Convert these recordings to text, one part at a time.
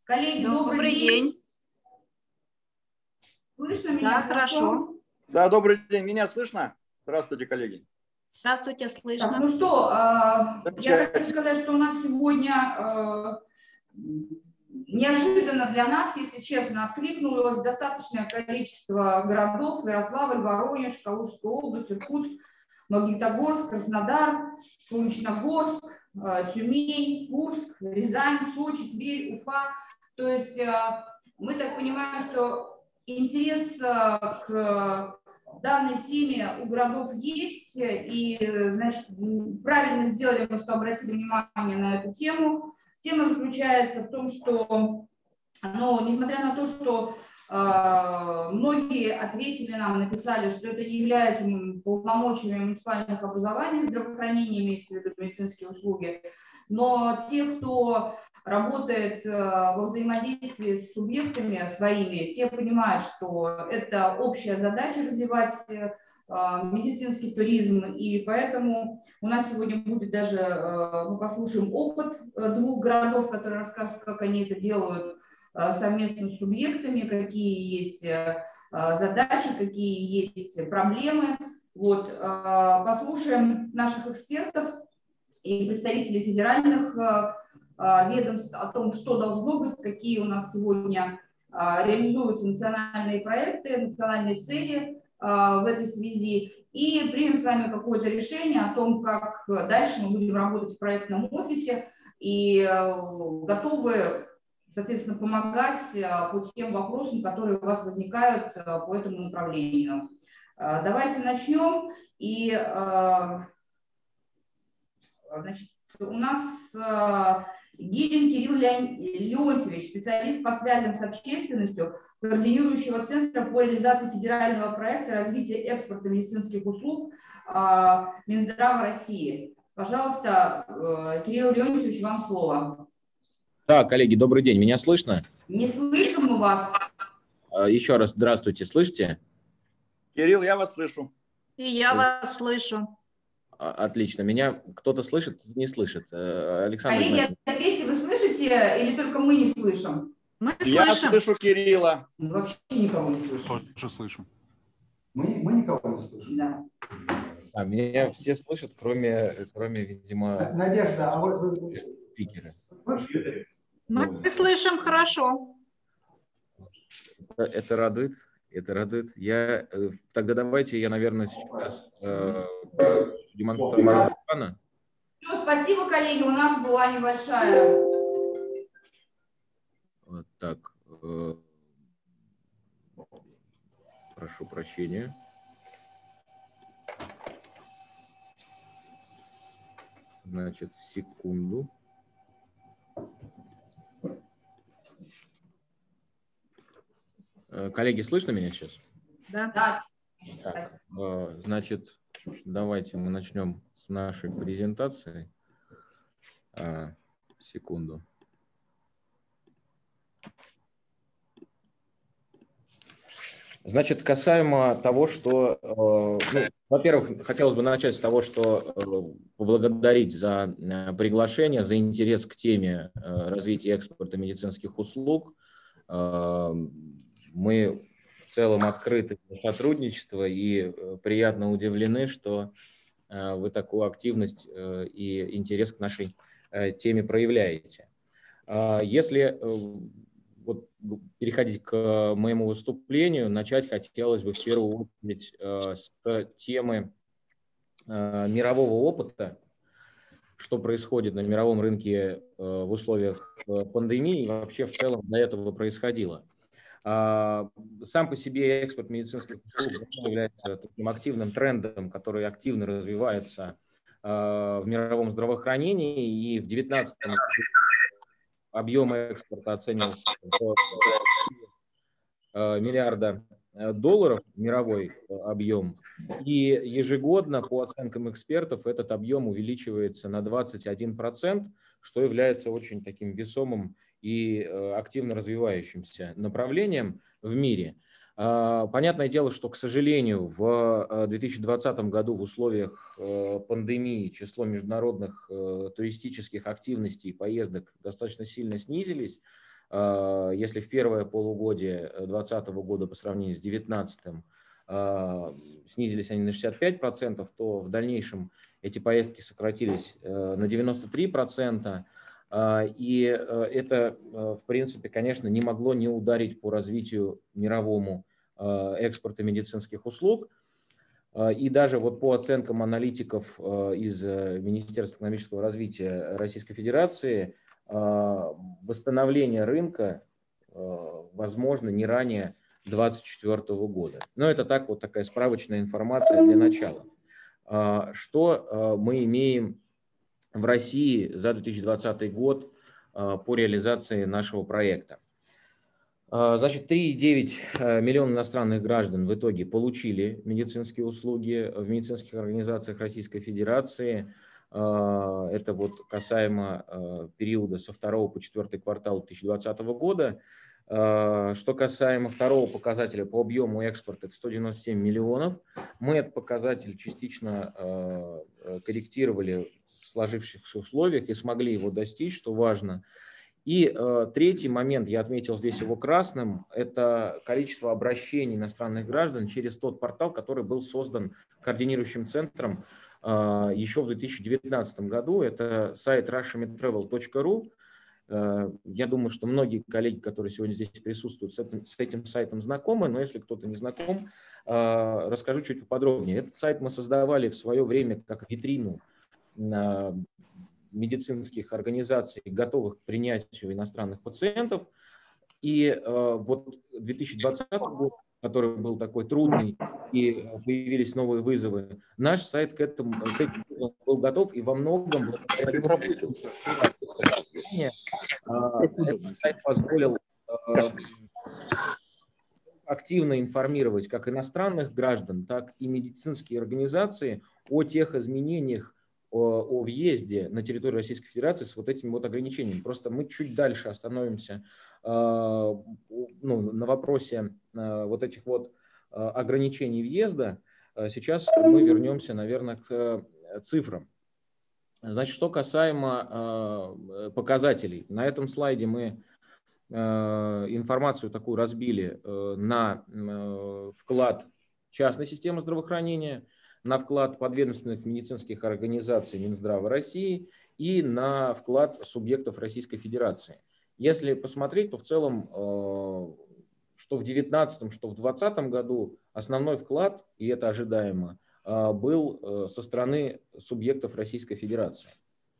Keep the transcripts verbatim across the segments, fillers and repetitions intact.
Коллеги, добрый, добрый день. день. Слышно меня? Да, хорошо. Да, добрый день. Меня слышно? Здравствуйте, коллеги. Здравствуйте, слышно. Так, ну что, я хочу сказать, что у нас сегодня неожиданно для нас, если честно, откликнулось достаточное количество городов: Ярославль, Воронеж, Калужская область, Иркутск, Магнитогорск, Краснодар, Солнечногорск, Тюмень, Курск, Рязань, Сочи, Тверь, Уфа. То есть мы так понимаем, что интерес к данной теме у городов есть, и, значит, правильно сделали мы, что обратили внимание на эту тему. Тема заключается в том, что, ну, несмотря на то, что э, многие ответили нам, написали, что это не является полномочиями муниципальных образований здравоохранения, имеется в виду медицинские услуги, но те, кто работает э, во взаимодействии с субъектами своими, те понимают, что это общая задача развивать э, медицинский туризм, и поэтому у нас сегодня будет даже, э, мы послушаем опыт двух городов, которые расскажут, как они это делают э, совместно с субъектами, какие есть э, задачи, какие есть проблемы. Вот, э, послушаем наших экспертов и представителей федеральных э, ведомств о том, что должно быть, какие у нас сегодня э, реализуются национальные проекты, национальные цели э, в этой связи, и примем с вами какое-то решение о том, как дальше мы будем работать в проектном офисе, и э, готовы, соответственно, помогать э, по тем вопросам, которые у вас возникают э, по этому направлению. Э, давайте начнем. И э, Значит, у нас э, Гирин Кирилл Леонтьевич, специалист по связям с общественностью, координирующего Центра по реализации федерального проекта развития экспорта медицинских услуг э, Минздрава России. Пожалуйста, э, Кирилл Леонтьевич, вам слово. Да, коллеги, добрый день. Меня слышно? Не слышим мы вас. Еще раз здравствуйте. Слышите? Кирилл, я вас слышу. И я вас слышу. Отлично. Меня кто-то слышит, не слышит. Александр, коллеги, ответьте, вы слышите или только мы не слышим? Мы я слышим. слышу Кирилла. Мы вообще никого не слышим. Тоже слышим. Мы, мы никого не слышим. Да. А, меня все слышат, кроме, кроме, видимо, Надежда, а вот вы... спикеры. Мы слышим хорошо. Это радует. Это радует. Я, тогда давайте я, наверное, сейчас э, демонстрирую экрана. Все, спасибо, коллеги. У нас была небольшая... Вот так. Э, прошу прощения. Значит, секунду. Коллеги, слышно меня сейчас? Да. Да. Так, значит, давайте мы начнем с нашей презентации. Секунду. Значит, касаемо того, что, ну, во-первых, хотелось бы начать с того, что поблагодарить за приглашение, за интерес к теме развития экспорта медицинских услуг. Мы в целом открыты для сотрудничества и приятно удивлены, что вы такую активность и интерес к нашей теме проявляете. Если вот переходить к моему выступлению, начать хотелось бы в первую очередь с темы мирового опыта, что происходит на мировом рынке в условиях пандемии и вообще в целом до этого происходило. Сам по себе экспорт медицинских услуг является таким активным трендом, который активно развивается в мировом здравоохранении, и в две тысячи девятнадцатом году объем экспорта оценивался в миллиарда долларов, мировой объем, и ежегодно, по оценкам экспертов, этот объем увеличивается на двадцать один процент, что является очень таким весомым и активно развивающимся направлением в мире. Понятное дело, что, к сожалению, в две тысячи двадцатом году в условиях пандемии число международных туристических активностей и поездок достаточно сильно снизились. Если в первое полугодие две тысячи двадцатого года по сравнению с две тысячи девятнадцатым снизились они на шестьдесят пять процентов, то в дальнейшем эти поездки сократились на девяносто три процента. И это, в принципе, конечно, не могло не ударить по развитию мировому экспорта медицинских услуг. И даже вот по оценкам аналитиков из Министерства экономического развития Российской Федерации, восстановление рынка возможно не ранее две тысячи двадцать четвёртого года. Но это так, вот такая справочная информация для начала. Что мы имеем в России за две тысячи двадцатый год по реализации нашего проекта? Значит, три и девять миллиона иностранных граждан в итоге получили медицинские услуги в медицинских организациях Российской Федерации. Это вот касаемо периода со второго по четвертый квартал две тысячи двадцатого года. Что касаемо второго показателя по объему экспорта, это сто девяносто семь миллионов. Мы этот показатель частично корректировали в сложившихся условиях и смогли его достичь, что важно. И э, третий момент, я отметил здесь его красным, это количество обращений иностранных граждан через тот портал, который был создан координирующим центром э, еще в две тысячи девятнадцатом году. Это сайт russiamedtravel точка ру. Э, я думаю, что многие коллеги, которые сегодня здесь присутствуют, с этим, с этим сайтом знакомы, но если кто-то не знаком, э, расскажу чуть поподробнее. Этот сайт мы создавали в свое время как витрину э, медицинских организаций, готовых к принятию иностранных пациентов. И э, вот две тысячи двадцатый год, который был такой трудный, и появились новые вызовы, наш сайт к этому, к этому был готов, и во многом этот сайт позволил э, активно информировать как иностранных граждан, так и медицинские организации о тех изменениях, о въезде на территорию Российской Федерации с вот этими вот ограничениями. Просто мы чуть дальше остановимся ну, на вопросе вот этих вот ограничений въезда. Сейчас мы вернемся, наверное, к цифрам. Значит, что касаемо показателей. На этом слайде мы информацию такую разбили на вклад частной системы здравоохранения, на вклад подведомственных медицинских организаций Минздрава России и на вклад субъектов Российской Федерации. Если посмотреть, то в целом, что в две тысячи девятнадцатом, что в две тысячи двадцатом году основной вклад, и это ожидаемо, был со стороны субъектов Российской Федерации.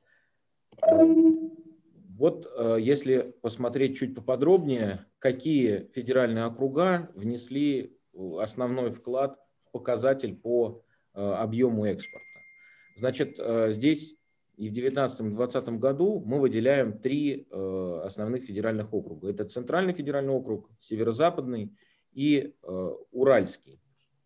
Вот если посмотреть чуть поподробнее, какие федеральные округа внесли основной вклад в показатель по объему экспорта. Значит, здесь и в две тысячи девятнадцатом и две тысячи двадцатом году мы выделяем три основных федеральных округа. Это Центральный федеральный округ, Северо-Западный и Уральский.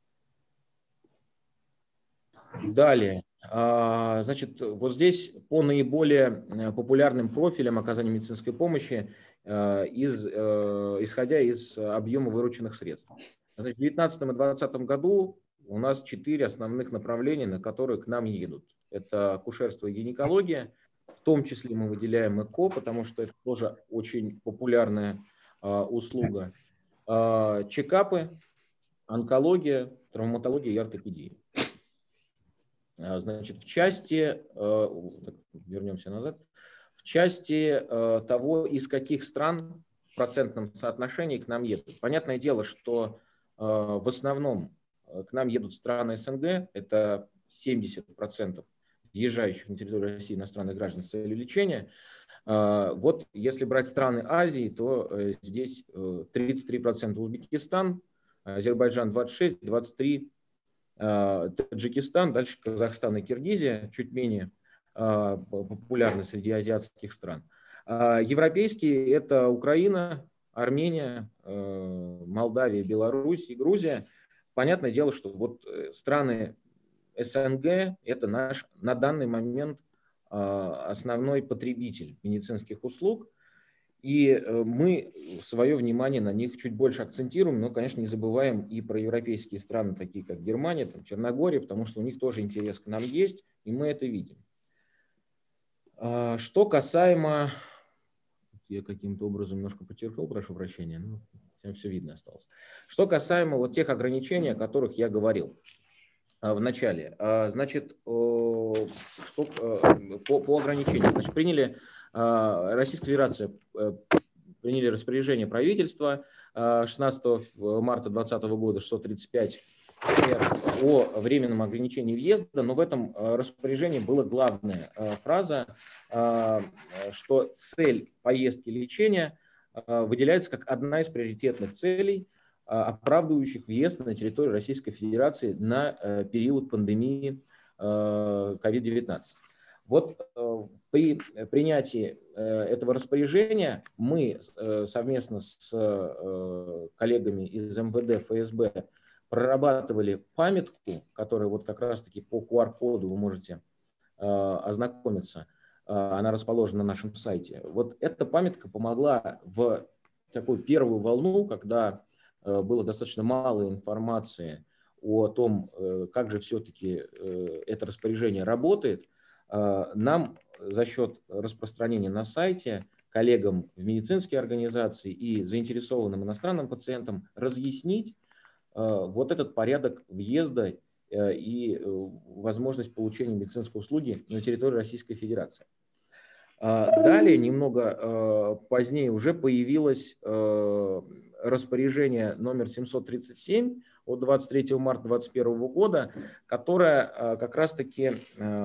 Далее. Значит, вот здесь по наиболее популярным профилям оказания медицинской помощи, из, исходя из объема вырученных средств. Значит, в две тысячи девятнадцатом и две тысячи двадцатом году у нас четыре основных направления, на которые к нам едут. Это акушерство и гинекология, в том числе мы выделяем ЭКО, потому что это тоже очень популярная а, услуга. А, чекапы, онкология, травматология и ортопедия. А, значит, в части, а, вернемся назад, в части а, того, из каких стран в процентном соотношении к нам едут. Понятное дело, что а, в основном к нам едут страны СНГ, это семьдесят процентов въезжающих на территорию России иностранных граждан с целью лечения. Вот если брать страны Азии, то здесь тридцать три процента Узбекистан, Азербайджан двадцать шесть, двадцать три Таджикистан, дальше Казахстан и Киргизия, чуть менее популярны среди азиатских стран. Европейские – это Украина, Армения, Молдавия, Беларусь и Грузия. Понятное дело, что вот страны СНГ – это наш на данный момент основной потребитель медицинских услуг, и мы свое внимание на них чуть больше акцентируем, но, конечно, не забываем и про европейские страны, такие как Германия, там, Черногория, потому что у них тоже интерес к нам есть, и мы это видим. Что касаемо я каким-то образом немножко подчеркнул, прошу прощения, ну, все видно осталось. Что касаемо вот тех ограничений, о которых я говорил в начале. Значит, по, по ограничениям. Значит, приняли, Российская Федерация приняли распоряжение правительства шестнадцатого марта две тысячи двадцатого года шестьсот тридцать пять о временном ограничении въезда, но в этом распоряжении была главная фраза, что цель поездки лечения выделяется как одна из приоритетных целей, оправдывающих въезд на территорию Российской Федерации на период пандемии ковид девятнадцать. Вот при принятии этого распоряжения мы совместно с коллегами из эм вэ дэ, эф эс бэ прорабатывали памятку, которая вот как раз-таки по ку ар коду вы можете ознакомиться, она расположена на нашем сайте. Вот эта памятка помогла в такую первую волну, когда было достаточно мало информации о том, как же все-таки это распоряжение работает, нам за счет распространения на сайте коллегам в медицинские организации и заинтересованным иностранным пациентам разъяснить вот этот порядок въезда и возможность получения медицинской услуги на территории Российской Федерации. Далее, немного позднее, уже появилось распоряжение номер семьсот тридцать семь от двадцать третьего марта две тысячи двадцать первого года, которое как раз-таки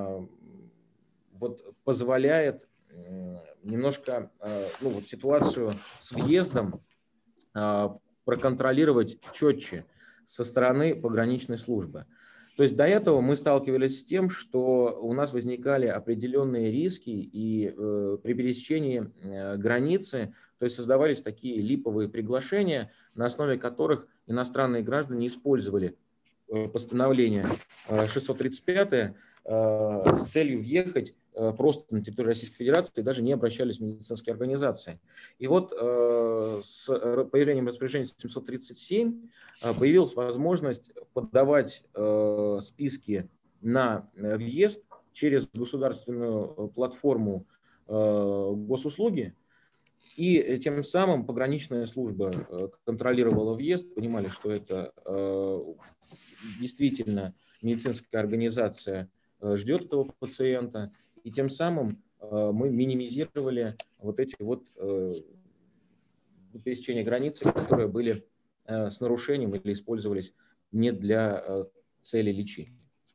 вот позволяет немножко ну, вот ситуацию с въездом проконтролировать четче со стороны пограничной службы. То есть до этого мы сталкивались с тем, что у нас возникали определенные риски, и э, при пересечении э, границы, то есть создавались такие липовые приглашения, на основе которых иностранные граждане использовали э, постановление э, шестьсот тридцать пять э, с целью въехать э, просто на территорию Российской Федерации и даже не обращались в медицинские организации. И вот э, с появлением распоряжения семьсот тридцать семь появилась возможность подавать э, списки на въезд через государственную платформу э, госуслуги, и тем самым пограничная служба э, контролировала въезд, понимали, что это э, действительно медицинская организация э, ждет этого пациента, и тем самым э, мы минимизировали вот эти вот э, пересечения границы, которые были с нарушением или использовались не для цели лечения.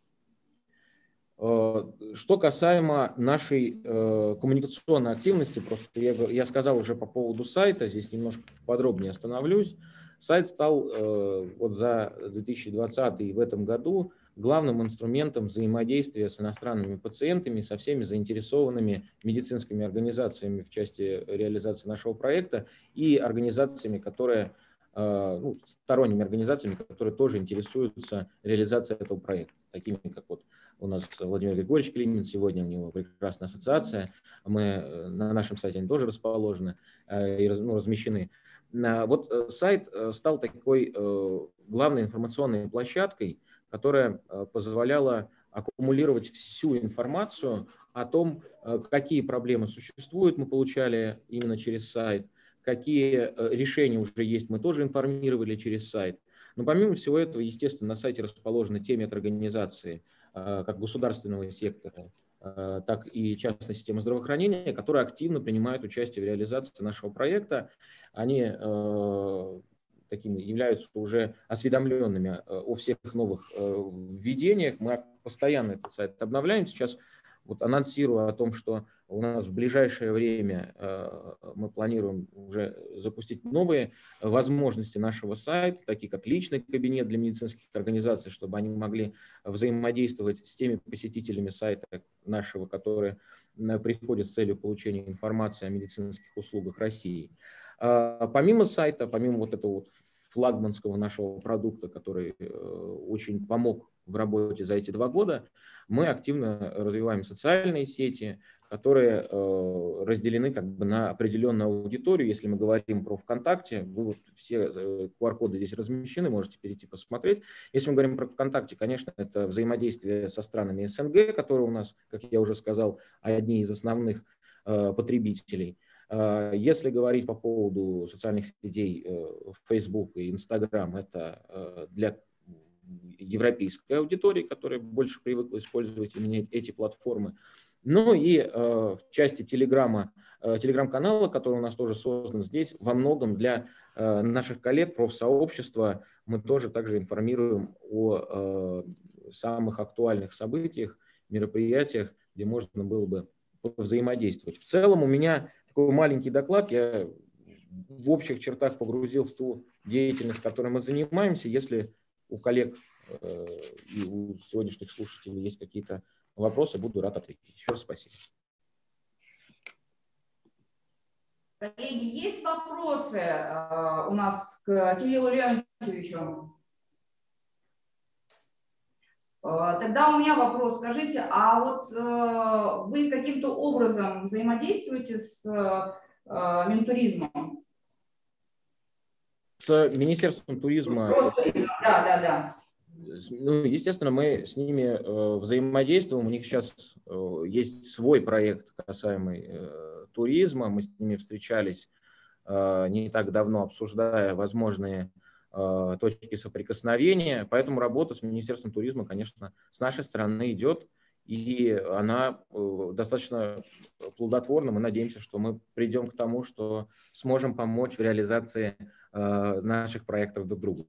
Что касаемо нашей коммуникационной активности, просто я, я сказал уже по поводу сайта, здесь немножко подробнее остановлюсь. Сайт стал вот за две тысячи двадцатый в этом году главным инструментом взаимодействия с иностранными пациентами, со всеми заинтересованными медицинскими организациями в части реализации нашего проекта и организациями, которые, ну, сторонними организациями, которые тоже интересуются реализацией этого проекта, такими как вот у нас Владимир Григорьевич Климин, сегодня у него прекрасная ассоциация, мы на нашем сайте они тоже расположены и ну, размещены. Вот сайт стал такой главной информационной площадкой, которая позволяла аккумулировать всю информацию о том, какие проблемы существуют, мы получали именно через сайт, какие решения уже есть, мы тоже информировали через сайт. Но помимо всего этого, естественно, на сайте расположены те медорганизации, как государственного сектора, так и частной системы здравоохранения, которые активно принимают участие в реализации нашего проекта. Они такими являются уже осведомленными о всех новых введениях. Мы постоянно этот сайт обновляем. Сейчас вот анонсирую о том, что у нас в ближайшее время мы планируем уже запустить новые возможности нашего сайта, такие как личный кабинет для медицинских организаций, чтобы они могли взаимодействовать с теми посетителями сайта нашего, которые приходят с целью получения информации о медицинских услугах России. Помимо сайта, помимо вот этого вот флагманского нашего продукта, который очень помог в работе за эти два года, мы активно развиваем социальные сети, которые разделены как бы на определенную аудиторию. Если мы говорим про ВКонтакте, вы вот все ку ар коды здесь размещены, можете перейти посмотреть. Если мы говорим про ВКонтакте, конечно, это взаимодействие со странами эс эн гэ, которые у нас, как я уже сказал, одни из основных потребителей. Если говорить по поводу социальных сетей Facebook и Instagram, это для европейской аудитории, которая больше привыкла использовать именно эти платформы. Ну и в части Телеграма, телеграм-канала, который у нас тоже создан здесь, во многом для наших коллег, профсообщества, мы тоже также информируем о самых актуальных событиях, мероприятиях, где можно было бы взаимодействовать. В целом у меня такой маленький доклад, я в общих чертах погрузил в ту деятельность, которой мы занимаемся. Если у коллег э, и у сегодняшних слушателей есть какие-то вопросы, буду рад ответить. Еще раз спасибо. Коллеги, есть вопросы э, у нас к Кириллу Леонтьевичу? Тогда у меня вопрос. Скажите, а вот э, вы каким-то образом взаимодействуете с э, Минтуризмом? С Министерством туризма? Да, да, да. Ну, естественно, мы с ними э, взаимодействуем. У них сейчас э, есть свой проект, касаемый э, туризма. Мы с ними встречались э, не так давно, обсуждая возможные точки соприкосновения, поэтому работа с Министерством туризма, конечно, с нашей стороны идет, и она достаточно плодотворна. Мы надеемся, что мы придем к тому, что сможем помочь в реализации наших проектов друг другу.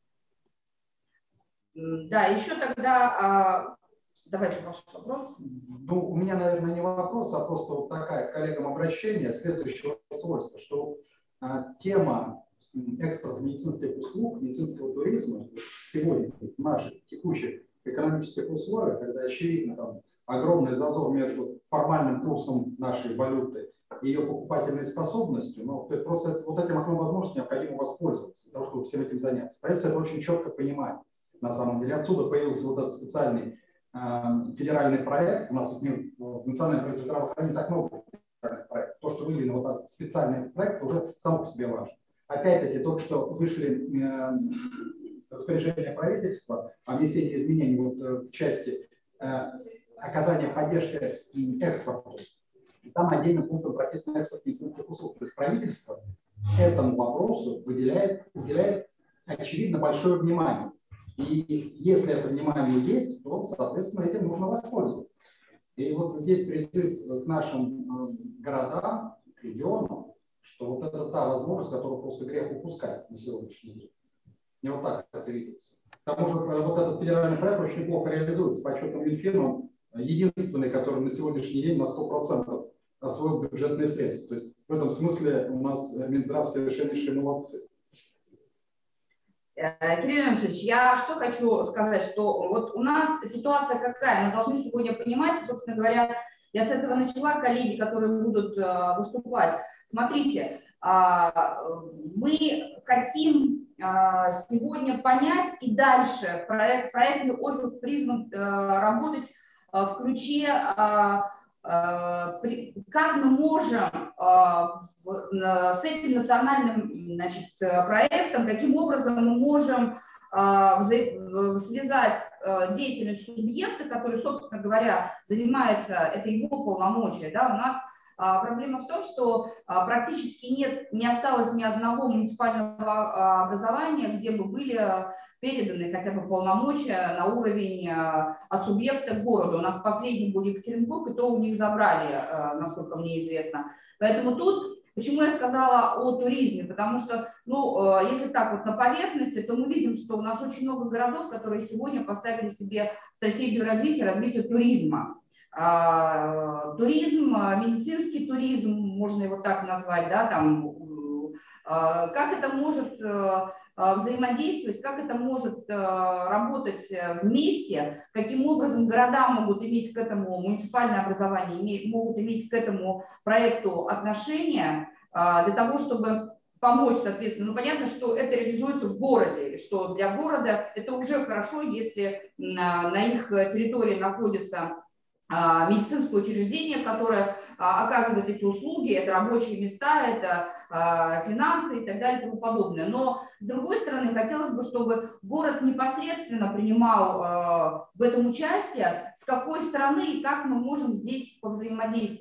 Да, еще тогда, давайте ваш вопрос. Ну, у меня, наверное, не вопрос, а просто вот такая коллегам обращение следующего свойства, что а, тема экспорт медицинских услуг, медицинского туризма сегодня в наших текущих экономических условиях, когда очевидно там огромный зазор между формальным курсом нашей валюты и ее покупательной способностью, но то просто вот этим окном возможностей необходимо воспользоваться для того, чтобы всем этим заняться. Правительство это очень четко понимает на самом деле. Отсюда появился вот этот специальный э, федеральный проект. У нас вот, в национальном правительстве здравоохранения так много федеральных проектов. То, что выявлено вот этот специальный проект, уже само по себе важно. Опять-таки, только что вышли э, распоряжения правительства о внесении изменений вот, э, в части э, оказания поддержки экспорту. Там отдельным пунктом прописан экспорт медицинских услуг. То есть правительство этому вопросу выделяет, уделяет очевидно большое внимание. И если это внимание есть, то, соответственно, этим нужно воспользоваться. И вот здесь призыв к нашим городам, к регионам, что вот это та возможность, которую просто грех упускать на сегодняшний день. Не вот так это видится. К тому же вот этот федеральный проект очень неплохо реализуется. По отчетам Минфина, единственный, который на сегодняшний день на сто процентов освоил бюджетные средства. То есть в этом смысле у нас Минздрав совершеннейшие молодцы. Кирилл Иванович, я что хочу сказать, что вот у нас ситуация какая, мы должны сегодня понимать, собственно говоря, я с этого начала, коллеги, которые будут э, выступать. Смотрите, э, мы хотим э, сегодня понять и дальше проект, проектный офис «Призма» э, работать э, в ключе, э, э, при, как мы можем э, в, с этим национальным, значит, проектом, каким образом мы можем э, связать деятельность субъекта, который, собственно говоря, занимается, это его полномочия. Да? У нас а, проблема в том, что а, практически нет, не осталось ни одного муниципального а, образования, где бы были переданы хотя бы полномочия на уровень а, от субъекта к городу. У нас последний был Екатеринбург, и то у них забрали, а, насколько мне известно. Поэтому тут, почему я сказала о туризме, потому что, ну, если так вот на поверхности, то мы видим, что у нас очень много городов, которые сегодня поставили себе стратегию развития, развития туризма. Туризм, медицинский туризм, можно его так назвать, да, там, как это может взаимодействовать, как это может работать вместе, каким образом города могут иметь к этому, муниципальное образование могут иметь к этому проекту отношение для того, чтобы помочь, соответственно. Ну, понятно, что это реализуется в городе, что для города это уже хорошо, если на, на их территории находится медицинское учреждение, которое оказывает эти услуги, это рабочие места, это финансы и так далее и тому подобное. Но, с другой стороны, хотелось бы, чтобы город непосредственно принимал в этом участие, с какой стороны и как мы можем здесь повзаимодействовать.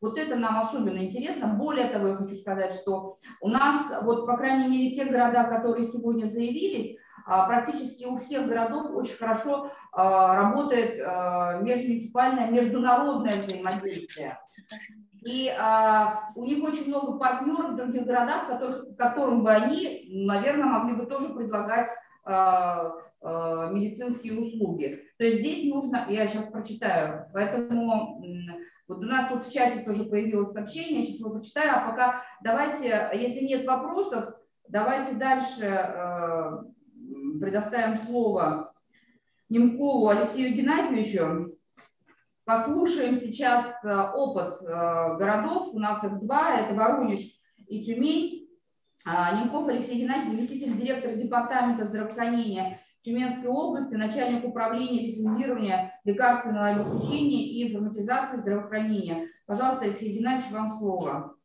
Вот это нам особенно интересно. Более того, я хочу сказать, что у нас, вот, по крайней мере, те города, которые сегодня заявились, практически у всех городов очень хорошо работает межмуниципальное, международное взаимодействие. И а, у них очень много партнеров в других городах, которых, которым бы они, наверное, могли бы тоже предлагать а, а, медицинские услуги. То есть здесь нужно, я сейчас прочитаю, поэтому вот у нас тут в чате тоже появилось сообщение, я сейчас его прочитаю, а пока давайте, если нет вопросов, давайте дальше а, предоставим слово Немкову Алексею Геннадьевичу. Послушаем сейчас опыт городов, у нас их два, это Воронеж и Тюмень. Немков Алексей Геннадьевич, заместитель директора департамента здравоохранения Тюменской области, начальник управления лицензирования лекарственного обеспечения и информатизации здравоохранения. Пожалуйста, Алексей Геннадьевич, вам слово.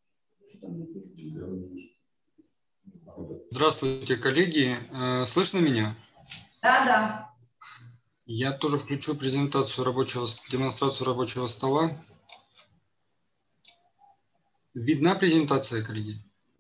Здравствуйте, коллеги. Слышно меня? Да, да. Я тоже включу презентацию рабочего, демонстрацию рабочего стола. Видна презентация, коллеги?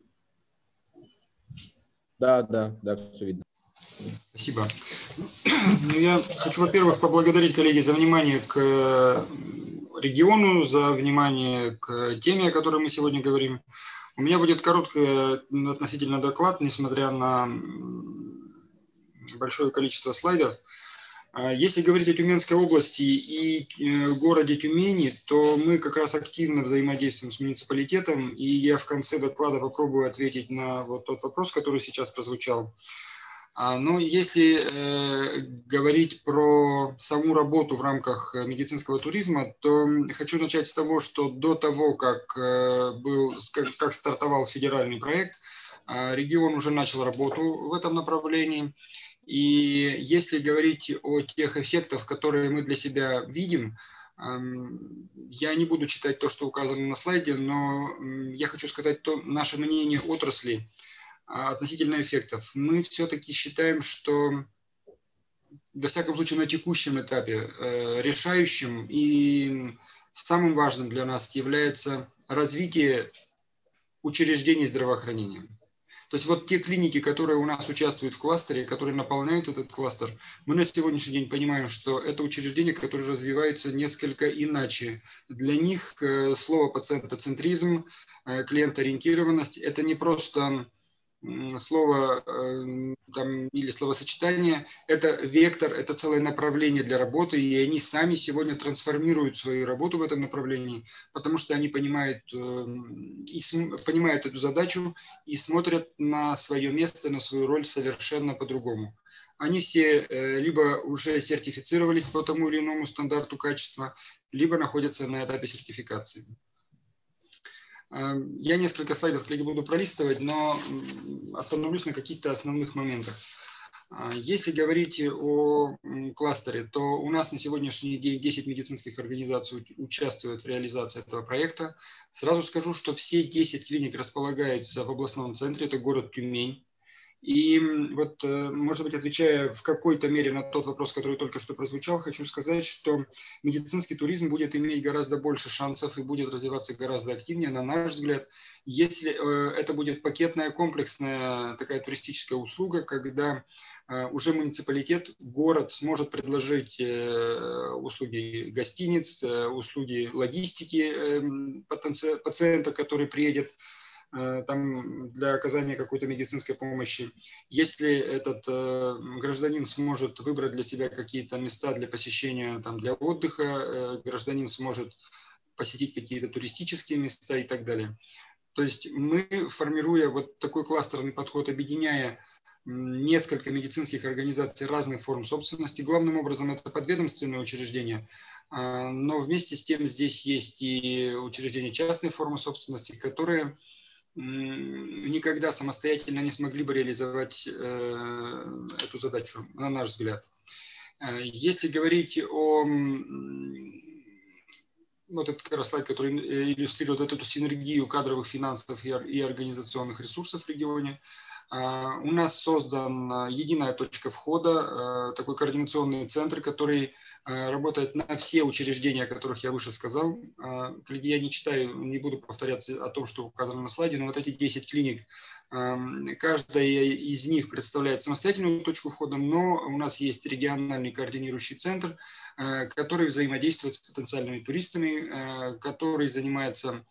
Да, да, да, все видно. Спасибо. Ну, я хочу, во-первых, поблагодарить, коллеги, за внимание к региону, за внимание к теме, о которой мы сегодня говорим. У меня будет короткий относительно доклад, несмотря на большое количество слайдов. Если говорить о Тюменской области и городе Тюмени, то мы как раз активно взаимодействуем с муниципалитетом, и я в конце доклада попробую ответить на вот тот вопрос, который сейчас прозвучал. Но если э, говорить про саму работу в рамках медицинского туризма, то хочу начать с того, что до того, как, э, был, как, как стартовал федеральный проект, э, регион уже начал работу в этом направлении. И если говорить о тех эффектах, которые мы для себя видим, я не буду читать то, что указано на слайде, но я хочу сказать то, наше мнение отрасли относительно эффектов. Мы все-таки считаем, что, во всяком случае, на текущем этапе решающим и самым важным для нас является развитие учреждений здравоохранения. То есть вот те клиники, которые у нас участвуют в кластере, которые наполняют этот кластер, мы на сегодняшний день понимаем, что это учреждения, которые развиваются несколько иначе. Для них слово пациентоцентризм, клиентоориентированность – это не просто слово там, или словосочетание, это вектор, это целое направление для работы, и они сами сегодня трансформируют свою работу в этом направлении, потому что они понимают, и понимают эту задачу и смотрят на свое место, на свою роль совершенно по-другому. Они все либо уже сертифицировались по тому или иному стандарту качества, либо находятся на этапе сертификации. Я несколько слайдов, коллеги, буду пролистывать, но остановлюсь на каких-то основных моментах. Если говорить о кластере, то у нас на сегодняшний день десять медицинских организаций участвуют в реализации этого проекта. Сразу скажу, что все десять клиник располагаются в областном центре, это город Тюмень. И вот, может быть, отвечая в какой-то мере на тот вопрос, который только что прозвучал, хочу сказать, что медицинский туризм будет иметь гораздо больше шансов и будет развиваться гораздо активнее, на наш взгляд, если это будет пакетная, комплексная такая туристическая услуга, когда уже муниципалитет, город сможет предложить услуги гостиниц, услуги логистики пациента, который приедет там, для оказания какой-то медицинской помощи. Если этот э, гражданин сможет выбрать для себя какие-то места для посещения, там, для отдыха, э, гражданин сможет посетить какие-то туристические места и так далее. То есть мы, формируя вот такой кластерный подход, объединяя несколько медицинских организаций разных форм собственности, главным образом это подведомственные учреждения, но вместе с тем здесь есть и учреждения частной формы собственности, которые никогда самостоятельно не смогли бы реализовать э, эту задачу, на наш взгляд. Если говорить о вот этот как раз слайд, который иллюстрирует эту синергию кадровых, финансов и, и организационных ресурсов в регионе, У нас создан единая точка входа, такой координационный центр, который работает на все учреждения, о которых я выше сказал. Коллеги, я не читаю, не буду повторяться о том, что указано на слайде, но вот эти десять клиник, каждая из них представляет самостоятельную точку входа, но у нас есть региональный координирующий центр, который взаимодействует с потенциальными туристами, который занимается,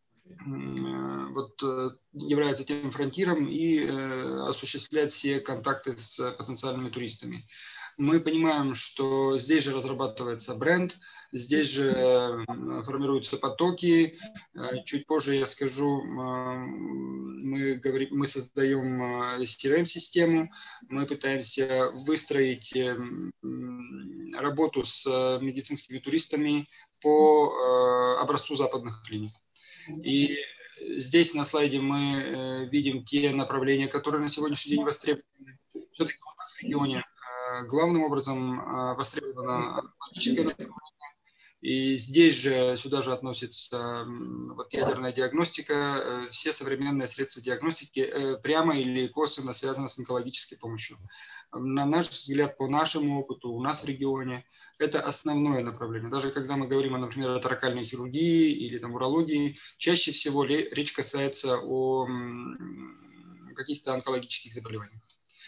вот, является тем фронтиром и осуществляет все контакты с потенциальными туристами. Мы понимаем, что здесь же разрабатывается бренд, здесь же формируются потоки. Чуть позже я скажу, мы, говорим, мы создаем си ар эм-систему, мы пытаемся выстроить работу с медицинскими туристами по образцу западных клиник. И здесь на слайде мы видим те направления, которые на сегодняшний день востребованы. Все-таки у нас в регионе главным образом востребована онкологическая методика. И здесь же, сюда же относится вот, ядерная диагностика, все современные средства диагностики прямо или косвенно связаны с онкологической помощью. На наш взгляд, по нашему опыту, у нас в регионе, это основное направление. Даже когда мы говорим, например, о торакальной хирургии или там, урологии, чаще всего речь касается о каких-то онкологических заболеваниях.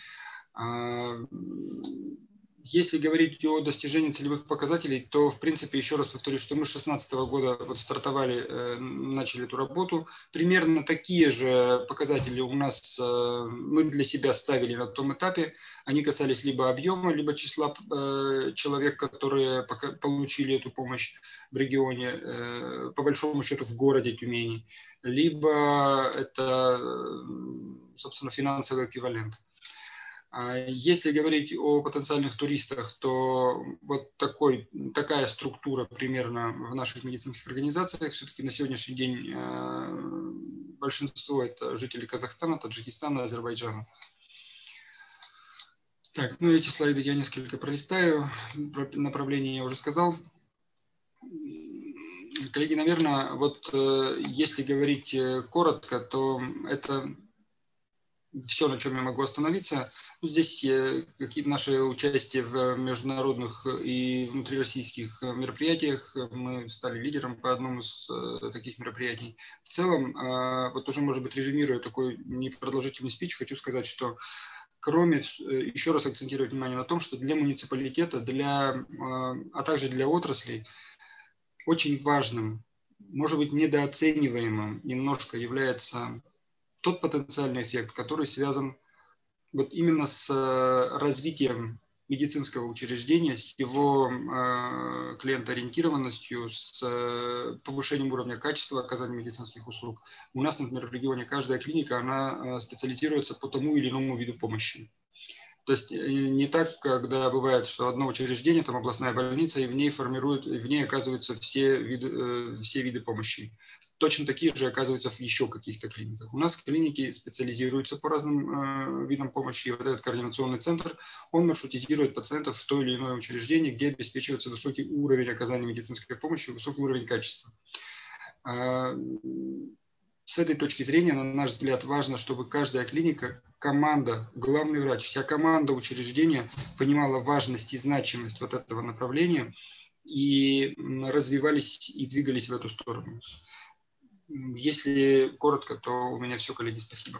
Если говорить о достижении целевых показателей, то, в принципе, еще раз повторюсь, что мы с две тысячи шестнадцатого года вот стартовали, начали эту работу. Примерно такие же показатели у нас мы для себя ставили на том этапе. Они касались либо объема, либо числа человек, которые получили эту помощь в регионе, по большому счету в городе Тюмени, либо это, собственно, финансовый эквивалент. Если говорить о потенциальных туристах, то вот такой, такая структура примерно в наших медицинских организациях. Все-таки на сегодняшний день большинство это жители Казахстана, Таджикистана, Азербайджана. Так, ну эти слайды я несколько пролистаю. Про направление я уже сказал. Коллеги, наверное, вот если говорить коротко, то это все, на чем я могу остановиться. Здесь какие наши участия в международных и внутрироссийских мероприятиях. Мы стали лидером по одному из таких мероприятий. В целом, вот уже, может быть, резюмируя такой непродолжительный спич, хочу сказать, что кроме, еще раз акцентировать внимание на том, что для муниципалитета, для, а также для отраслей очень важным, может быть, недооцениваемым немножко является тот потенциальный эффект, который связан вот именно с развитием медицинского учреждения, с его э, клиентоориентированностью, с э, повышением уровня качества оказания медицинских услуг. У нас, например, в регионе каждая клиника, она специализируется по тому или иному виду помощи. То есть не так, когда бывает, что одно учреждение, там областная больница, и в ней формируют, в ней оказываются все виды, э, все виды помощи. Точно такие же оказываются в еще каких-то клиниках. У нас клиники специализируются по разным э, видам помощи. И вот этот координационный центр, он маршрутизирует пациентов в то или иное учреждение, где обеспечивается высокий уровень оказания медицинской помощи, высокий уровень качества. Э, с этой точки зрения, на наш взгляд, важно, чтобы каждая клиника, команда, главный врач, вся команда учреждения понимала важность и значимость вот этого направления и развивались и двигались в эту сторону. Если коротко, то у меня все, коллеги, спасибо.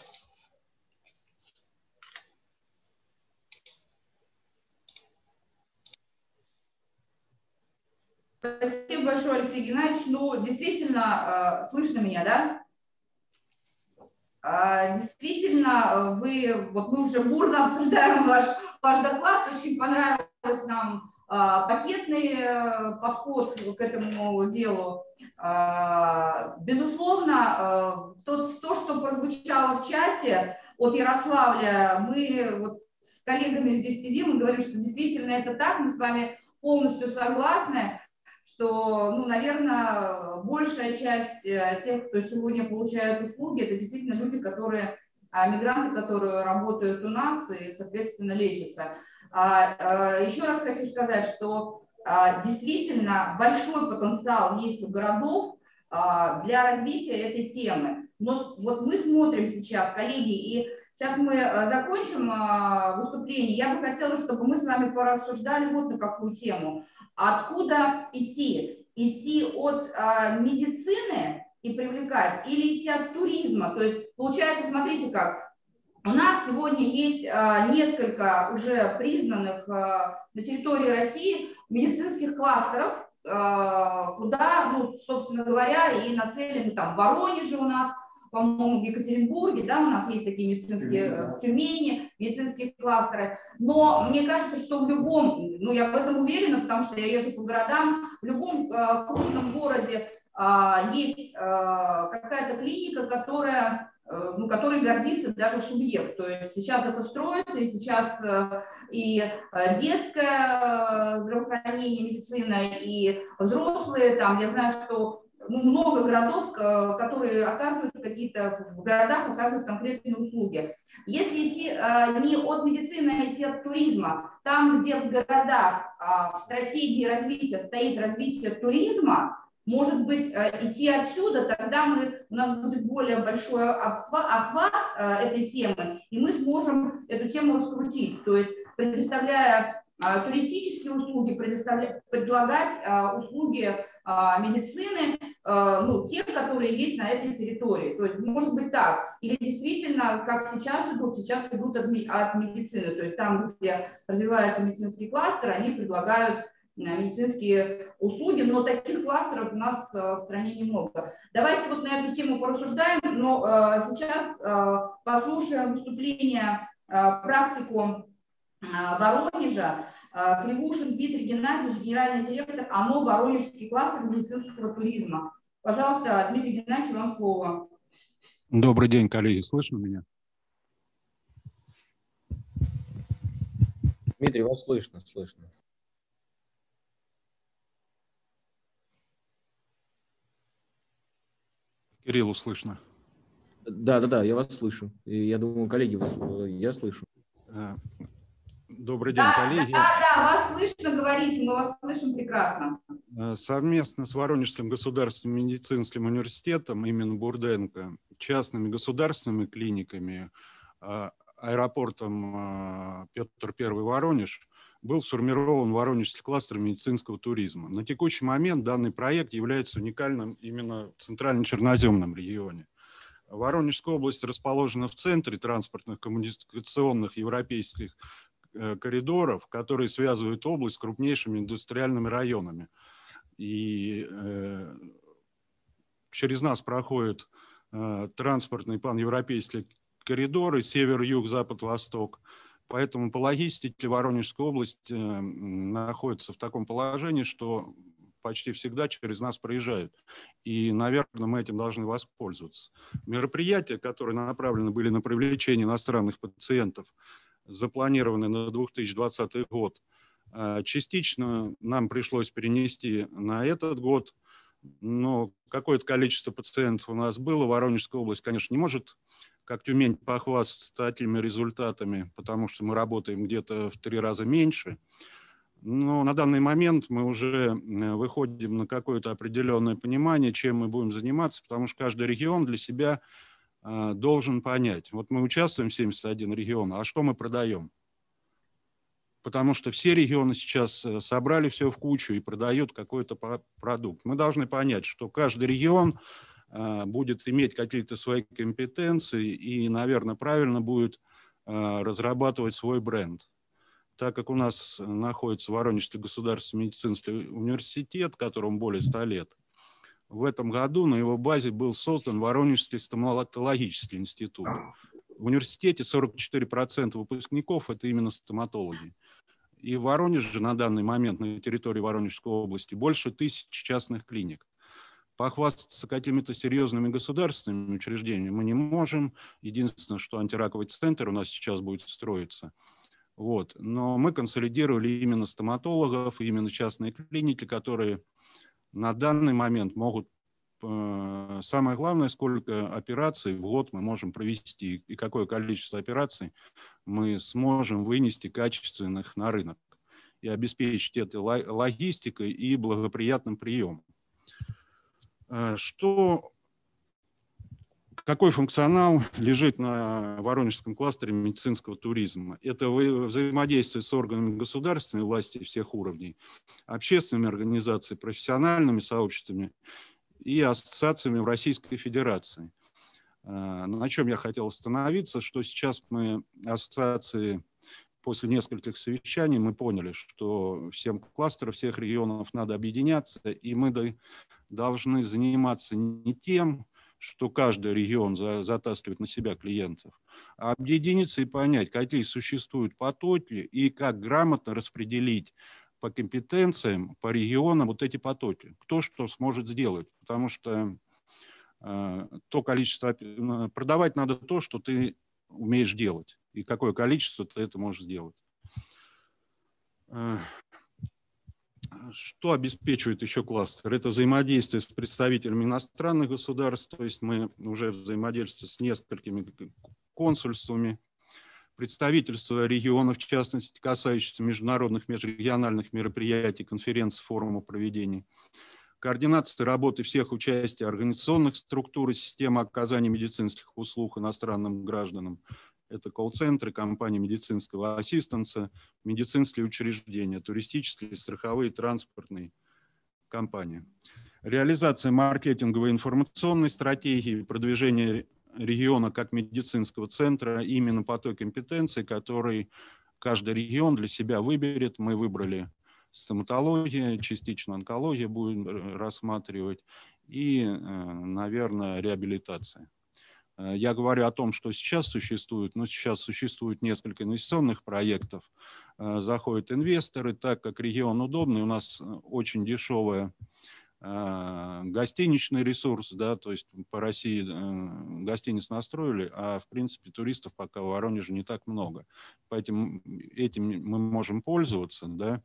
Спасибо большое, Алексей Геннадьевич. Ну, действительно, слышно меня, да? Действительно, вы, вот мы уже бурно обсуждаем ваш, ваш доклад, очень понравился нам пакетный подход к этому делу. Безусловно, то, то, что прозвучало в чате от Ярославля, мы вот с коллегами здесь сидим и говорим, что действительно это так, мы с вами полностью согласны, что, ну, наверное, большая часть тех, кто сегодня получает услуги, это действительно люди, которые, мигранты, которые работают у нас и, соответственно, лечатся. Еще раз хочу сказать, что действительно большой потенциал есть у городов для развития этой темы. Но вот мы смотрим сейчас, коллеги, и сейчас мы закончим выступление. Я бы хотела, чтобы мы с вами порассуждали вот на какую тему. Откуда идти? Идти от медицины и привлекать или идти от туризма? То есть, получается, смотрите как. У нас сегодня есть несколько уже признанных на территории России медицинских кластеров, куда, ну, собственно говоря, и нацелены там в Воронеже у нас, по-моему, в Екатеринбурге, да, у нас есть такие медицинские, в Тюмени, медицинские кластеры. Но мне кажется, что в любом, ну, я в этом уверена, потому что я езжу по городам, в любом э, крупном городе э, есть э, какая-то клиника, которая, э, ну, которой гордится даже субъект. То есть сейчас это строится, и сейчас э, и детское здравоохранение, медицина, и взрослые, там, я знаю, что ну, много городов, которые оказывают какие-то, в городах оказывают конкретные услуги. Если идти э, не от медицины, а идти от туризма, там, где в городах э, в стратегии развития стоит развитие туризма, может быть, э, идти отсюда, тогда мы, у нас будет более большой охват, охват э, этой темы, и мы сможем эту тему раскрутить, то есть предоставляя э, туристические услуги, предлагать э, услуги медицины, ну, тех, которые есть на этой территории. То есть может быть так. Или действительно, как сейчас идут, сейчас идут от, от медицины. То есть там, где развивается медицинский кластер, они предлагают медицинские услуги, но таких кластеров у нас в стране немного. Давайте вот на эту тему порассуждаем, но сейчас послушаем выступление, практику Воронежа. Кривушин Дмитрий Геннадьевич, генеральный директор ОНО «Воронежский кластер медицинского туризма». Пожалуйста, Дмитрий Геннадьевич, вам слово. Добрый день, коллеги. Слышно меня? Дмитрий, вас слышно, слышно. Кириллу слышно? Да, да, да, я вас слышу. И я думаю, коллеги, вас, я слышу. Добрый день, да, коллеги. Да, да, вас слышно, говорите, мы вас слышим прекрасно. Совместно с Воронежским государственным медицинским университетом имени Бурденко, частными государственными клиниками, аэропортом Петр Первый Воронеж был сформирован Воронежский кластер медицинского туризма. На текущий момент данный проект является уникальным именно в Центрально-Черноземном регионе. Воронежская область расположена в центре транспортных, коммуникационных, европейских коридоров, которые связывают область с крупнейшими индустриальными районами. И э, через нас проходят э, транспортные паневропейские коридоры север-юг, запад-восток. Поэтому по логистике Воронежская область э, находится в таком положении, что почти всегда через нас проезжают. И, наверное, мы этим должны воспользоваться. Мероприятия, которые направлены были на привлечение иностранных пациентов, запланированы на две тысячи двадцатый год. Частично нам пришлось перенести на этот год, но какое-то количество пациентов у нас было. Воронежская область, конечно, не может, как Тюмень, похвастаться такими результатами, потому что мы работаем где-то в три раза меньше. Но на данный момент мы уже выходим на какое-то определенное понимание, чем мы будем заниматься, потому что каждый регион для себя должен понять. Вот мы участвуем в семьдесят один регион, а что мы продаем? Потому что все регионы сейчас собрали все в кучу и продают какой-то продукт. Мы должны понять, что каждый регион будет иметь какие-то свои компетенции и, наверное, правильно будет разрабатывать свой бренд. Так как у нас находится Воронежский государственный медицинский университет, которому более ста лет, в этом году на его базе был создан Воронежский стоматологический институт. В университете сорок четыре процента выпускников – это именно стоматологи. И в Воронеже на данный момент на территории Воронежской области больше тысячи частных клиник. Похвастаться какими-то серьезными государственными учреждениями мы не можем. Единственное, что антираковый центр у нас сейчас будет строиться. Вот. Но мы консолидировали именно стоматологов, именно частные клиники, которые на данный момент могут, э, самое главное, сколько операций в год мы можем провести и какое количество операций мы сможем вынести качественных на рынок и обеспечить это логистикой и благоприятным приемом. Что Какой функционал лежит на Воронежском кластере медицинского туризма? Это взаимодействие с органами государственной власти всех уровней, общественными организациями, профессиональными сообществами и ассоциациями в Российской Федерации. На чем я хотел остановиться, что сейчас мы, ассоциации, после нескольких совещаний, мы поняли, что всем кластерам, всех регионов надо объединяться, и мы должны заниматься не тем, что каждый регион за, затаскивает на себя клиентов, а объединиться и понять, какие существуют потоки и как грамотно распределить по компетенциям, по регионам вот эти потоки. Кто что сможет сделать, потому что э, то количество, продавать надо то, что ты умеешь делать, и какое количество ты это можешь сделать. Что обеспечивает еще кластер? Это взаимодействие с представителями иностранных государств, то есть мы уже взаимодействуем с несколькими консульствами, представительства регионов, в частности, касающихся международных, межрегиональных мероприятий, конференций, форумов проведений, координация работы всех участий организационных структур и системы оказания медицинских услуг иностранным гражданам. Это колл-центры, компании медицинского ассистенса, медицинские учреждения, туристические, страховые, транспортные компании. Реализация маркетинговой информационной стратегии, продвижение региона как медицинского центра именно по той компетенции, которой каждый регион для себя выберет. Мы выбрали стоматологию, частично онкологию будем рассматривать и, наверное, реабилитация. Я говорю о том, что сейчас существует, но сейчас существует несколько инвестиционных проектов. Заходят инвесторы, так как регион удобный, у нас очень дешевый гостиничный ресурс, да, то есть по России гостиниц настроили, а в принципе туристов пока в Воронеже не так много. Поэтому этим мы можем пользоваться, да.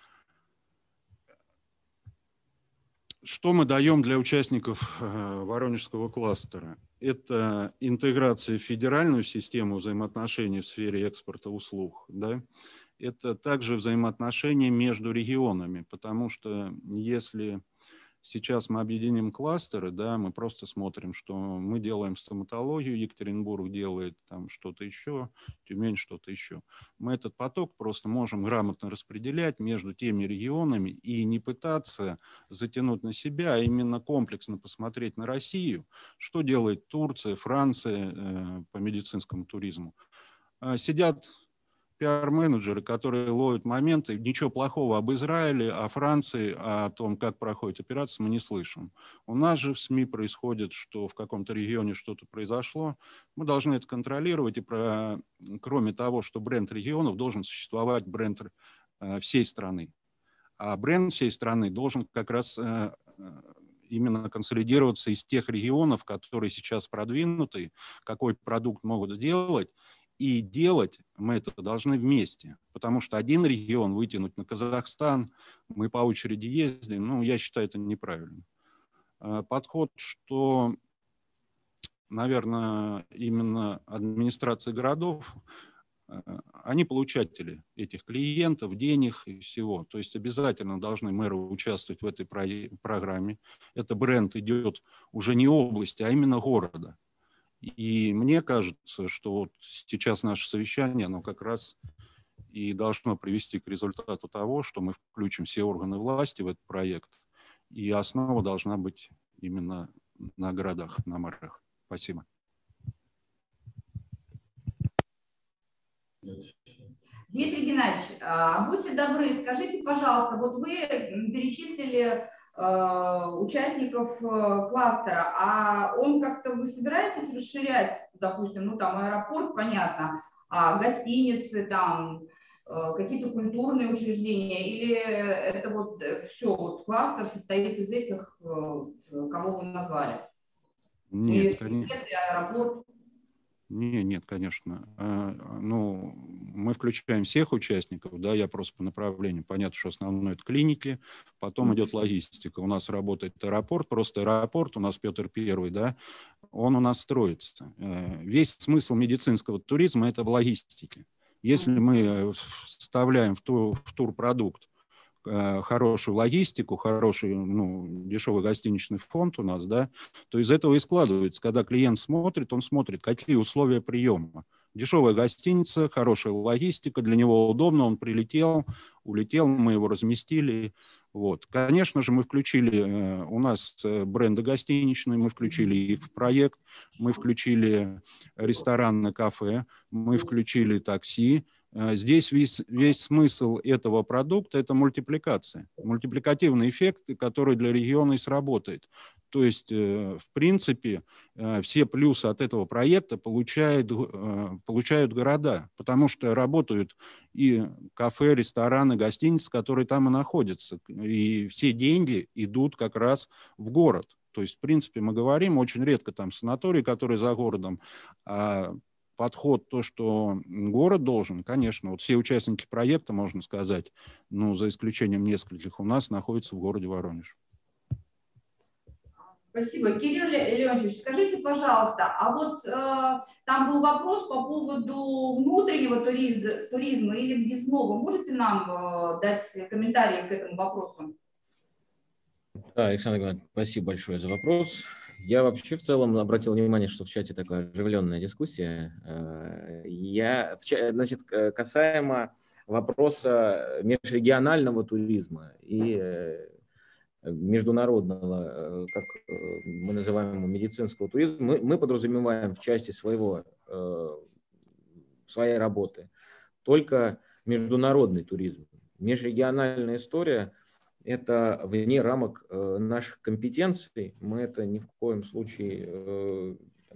Что мы даем для участников Воронежского кластера? Это интеграция в федеральную систему взаимоотношений в сфере экспорта услуг. Да? Это также взаимоотношения между регионами, потому что если сейчас мы объединим кластеры, да, мы просто смотрим, что мы делаем стоматологию, Екатеринбург делает там что-то еще, Тюмень что-то еще. Мы этот поток просто можем грамотно распределять между теми регионами и не пытаться затянуть на себя, а именно комплексно посмотреть на Россию, что делает Турция, Франция э, по медицинскому туризму. Сидят пиар-менеджеры, которые ловят моменты. Ничего плохого об Израиле, о Франции, о том, как проходит операция, мы не слышим. У нас же в СМИ происходит, что в каком-то регионе что-то произошло. Мы должны это контролировать. И про, кроме того, что бренд регионов, должен существовать бренд всей страны. А бренд всей страны должен как раз именно консолидироваться из тех регионов, которые сейчас продвинуты, какой продукт могут сделать. И делать мы это должны вместе, потому что один регион вытянуть на Казахстан, мы по очереди ездим, ну, я считаю, это неправильно. Подход, что, наверное, именно администрации городов, они получатели этих клиентов, денег и всего. То есть обязательно должны мэры участвовать в этой программе. Это бренд идет уже не области, а именно города. И мне кажется, что вот сейчас наше совещание, оно как раз и должно привести к результату того, что мы включим все органы власти в этот проект, и основа должна быть именно на городах, на мэрах. Спасибо. Дмитрий Геннадьевич, будьте добры, скажите, пожалуйста, вот вы перечислили участников кластера, а он как-то вы собираетесь расширять, допустим, ну там аэропорт, понятно, а гостиницы, там какие-то культурные учреждения, или это вот все, вот кластер состоит из этих, кого вы назвали? Нет, конечно. Аэропорт? Нет, нет, конечно. Ну, мы включаем всех участников, да, я просто по направлению. Понятно, что основное это клиники, потом идет логистика. У нас работает аэропорт, просто аэропорт, у нас Петр Первый, да, он у нас строится. Весь смысл медицинского туризма – это в логистике. Если мы вставляем в, тур, в турпродукт хорошую логистику, хороший, ну, дешевый гостиничный фонд у нас, да, то из этого и складывается. Когда клиент смотрит, он смотрит, какие условия приема. Дешевая гостиница, хорошая логистика, для него удобно, он прилетел, улетел, мы его разместили. Вот. Конечно же, мы включили, у нас бренды гостиничные, мы включили их в проект, мы включили рестораны, кафе, мы включили такси. Здесь весь, весь смысл этого продукта – это мультипликация, мультипликативный эффект, который для региона и сработает. То есть, в принципе, все плюсы от этого проекта получают, получают города, потому что работают и кафе, рестораны, гостиницы, которые там и находятся. И все деньги идут как раз в город. То есть, в принципе, мы говорим, очень редко там санатории, которые за городом, а подход, то, что город должен, конечно, вот все участники проекта, можно сказать, ну, за исключением нескольких, у нас находятся в городе Воронеж. Спасибо. Кирилл Леонтьевич, скажите, пожалуйста, а вот э, там был вопрос по поводу внутреннего туризма, туризма или въездного. Можете нам э, дать комментарии к этому вопросу? Да, Александр Иванович, спасибо большое за вопрос. Я вообще в целом обратил внимание, что в чате такая оживленная дискуссия. Я, значит, касаемо вопроса межрегионального туризма и международного, как мы называем его, медицинского туризма, мы, мы подразумеваем в части своего, своей работы только международный туризм. Межрегиональная история – это вне рамок э, наших компетенций. Мы это ни в коем случае э,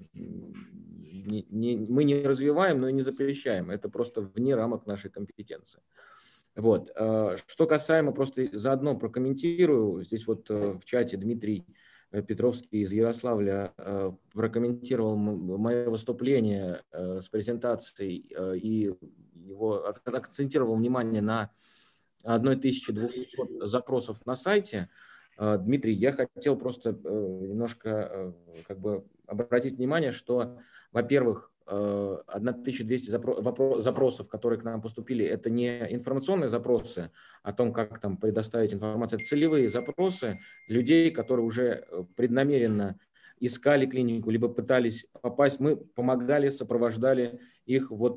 не, не, мы не развиваем, но и не запрещаем. Это просто вне рамок нашей компетенции. Вот. Э, что касаемо, просто заодно прокомментирую, здесь вот э, в чате Дмитрий Петровский из Ярославля э, прокомментировал мое выступление э, с презентацией э, и его акцентировал внимание на тысяча двухсот запросов на сайте. Дмитрий, я хотел просто немножко как бы обратить внимание, что, во-первых, тысяча двести запросов, которые к нам поступили, это не информационные запросы о том, как там предоставить информацию, это целевые запросы людей, которые уже преднамеренно искали клинику, либо пытались попасть. Мы помогали, сопровождали их вот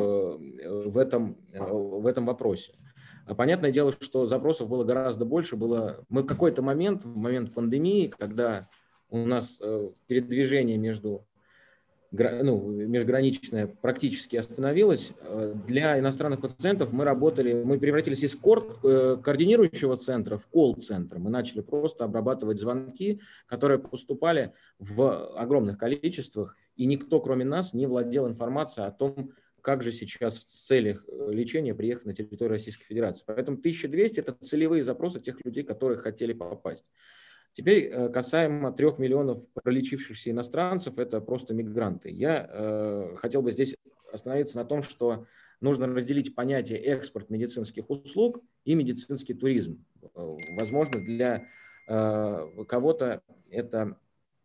в этом, в этом вопросе. Понятное дело, что запросов было гораздо больше. Было... Мы в какой-то момент, в момент пандемии, когда у нас передвижение между, ну, межграничное практически остановилось, для иностранных пациентов мы работали, мы превратились из координирующего центра в колл-центр. Мы начали просто обрабатывать звонки, которые поступали в огромных количествах, и никто, кроме нас, не владел информацией о том, как же сейчас в целях лечения приехать на территорию Российской Федерации. Поэтому тысяча двести – это целевые запросы тех людей, которые хотели попасть. Теперь касаемо трех миллионов пролечившихся иностранцев, это просто мигранты. Я э, хотел бы здесь остановиться на том, что нужно разделить понятие экспорт медицинских услуг и медицинский туризм. Возможно, для э, кого-то это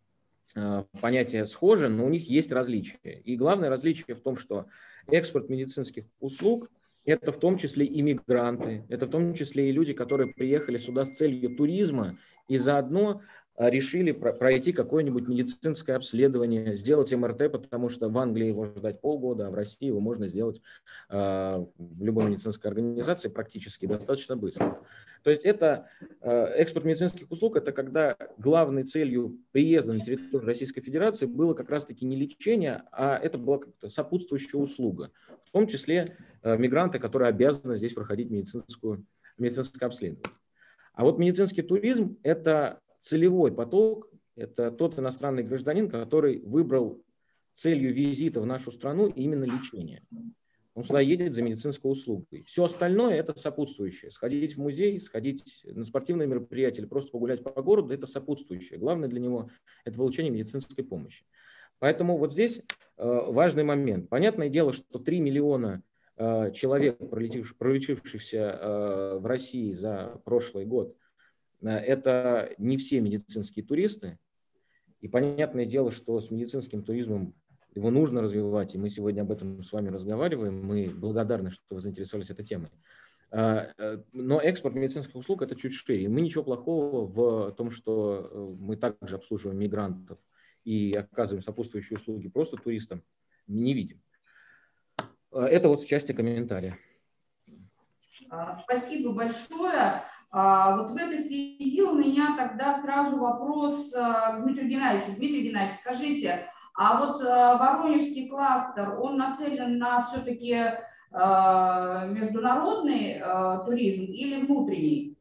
понятия схожи, но у них есть различия. И главное различие в том, что экспорт медицинских услуг – это в том числе и мигранты, это в том числе и люди, которые приехали сюда с целью туризма и заодно решили пройти какое-нибудь медицинское обследование, сделать эм эр тэ, потому что в Англии его ждать полгода, а в России его можно сделать в любой медицинской организации практически достаточно быстро. То есть это экспорт медицинских услуг, это когда главной целью приезда на территорию Российской Федерации было как раз-таки не лечение, а это была как-то сопутствующая услуга, в том числе мигранты, которые обязаны здесь проходить медицинскую, медицинское обследование. А вот медицинский туризм – это целевой поток, это тот иностранный гражданин, который выбрал целью визита в нашу страну именно лечение. Он сюда едет за медицинской услугой. Все остальное – это сопутствующее. Сходить в музей, сходить на спортивное мероприятие или просто погулять по городу – это сопутствующее. Главное для него – это получение медицинской помощи. Поэтому вот здесь важный момент. Понятное дело, что три миллиона человек, пролечившихся в России за прошлый год, это не все медицинские туристы. И понятное дело, что с медицинским туризмом его нужно развивать, и мы сегодня об этом с вами разговариваем. Мы благодарны, что вы заинтересовались этой темой. Но экспорт медицинских услуг – это чуть шире. Мы ничего плохого в том, что мы также обслуживаем мигрантов и оказываем сопутствующие услуги просто туристам, не видим. Это вот в части комментария. Спасибо большое. Вот в этой связи у меня тогда сразу вопрос к Дмитрию Геннадьевичу. Дмитрий Геннадьевич, скажите, а вот Воронежский кластер, он нацелен на все-таки международный туризм или внутренний?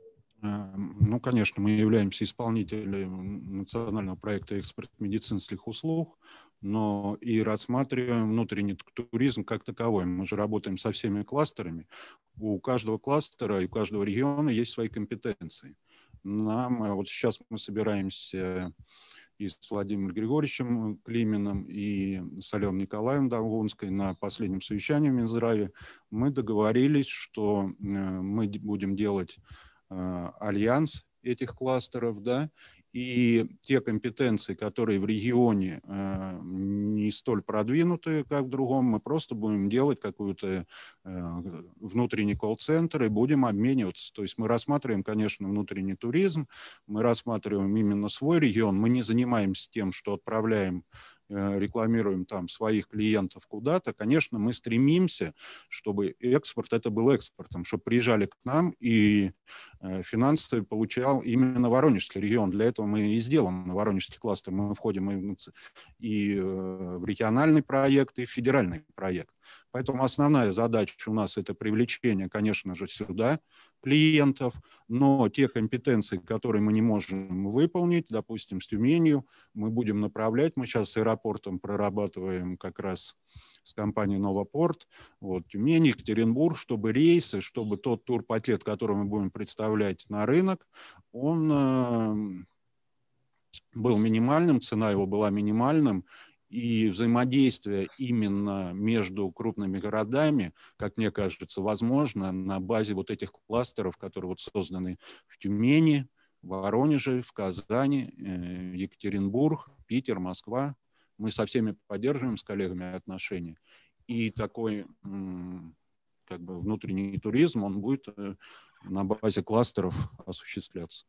Ну, конечно, мы являемся исполнителем национального проекта «Экспорт медицинских услуг», но и рассматриваем внутренний туризм как таковой. Мы же работаем со всеми кластерами. У каждого кластера и у каждого региона есть свои компетенции. Нам, вот сейчас мы собираемся и с Владимиром Григорьевичем Климиным, и с Аленой Николаевной Довгунской на последнем совещании в Минздраве мы договорились, что мы будем делать альянс этих кластеров, да, и те компетенции, которые в регионе э, не столь продвинутые, как в другом, мы просто будем делать какой-то э, внутренний колл-центр и будем обмениваться. То есть мы рассматриваем, конечно, внутренний туризм, мы рассматриваем именно свой регион, мы не занимаемся тем, что отправляем, э, рекламируем там своих клиентов куда-то. Конечно, мы стремимся, чтобы экспорт это был экспортом, чтобы приезжали к нам и э, финансы получал именно Воронежский регион. Для этого мы и сделан Воронежский кластер. Мы входим и, и в региональный проект, и в федеральный проект. Поэтому основная задача у нас это привлечение, конечно же, сюда клиентов, но те компетенции, которые мы не можем выполнить, допустим, с Тюменью, мы будем направлять. Мы сейчас с аэропортом прорабатываем как раз с компанией «Новопорт», вот, Тюмень, Екатеринбург, чтобы рейсы, чтобы тот турпакет, который мы будем представлять на рынок, он э, был минимальным, цена его была минимальным, и взаимодействие именно между крупными городами, как мне кажется, возможно на базе вот этих кластеров, которые вот созданы в Тюмени, в Воронеже, в Казани, э, Екатеринбург, Питер, Москва. Мы со всеми поддерживаем с коллегами отношения. И такой как бы внутренний туризм, он будет на базе кластеров осуществляться.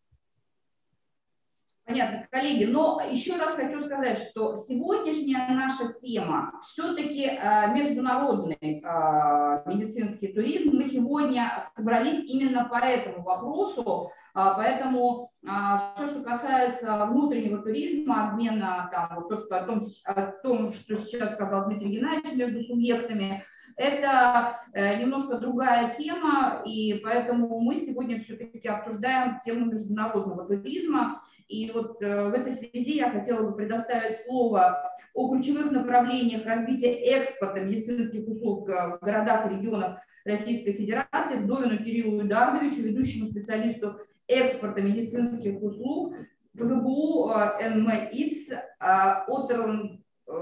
Понятно, коллеги, но еще раз хочу сказать, что сегодняшняя наша тема все-таки международный медицинский туризм. Мы сегодня собрались именно по этому вопросу, поэтому все, что касается внутреннего туризма, обмена, там, вот то, что, о, том, о том, что сейчас сказал Дмитрий Геннадьевич, между субъектами, это немножко другая тема, и поэтому мы сегодня все-таки обсуждаем тему международного туризма. И вот э, в этой связи я хотела бы предоставить слово о ключевых направлениях развития экспорта медицинских услуг в городах и регионах Российской Федерации Вдовину Кириллу Эдуардовичу, ведущему специалисту экспорта медицинских услуг ФГБУ эн эм и ц Отерланд,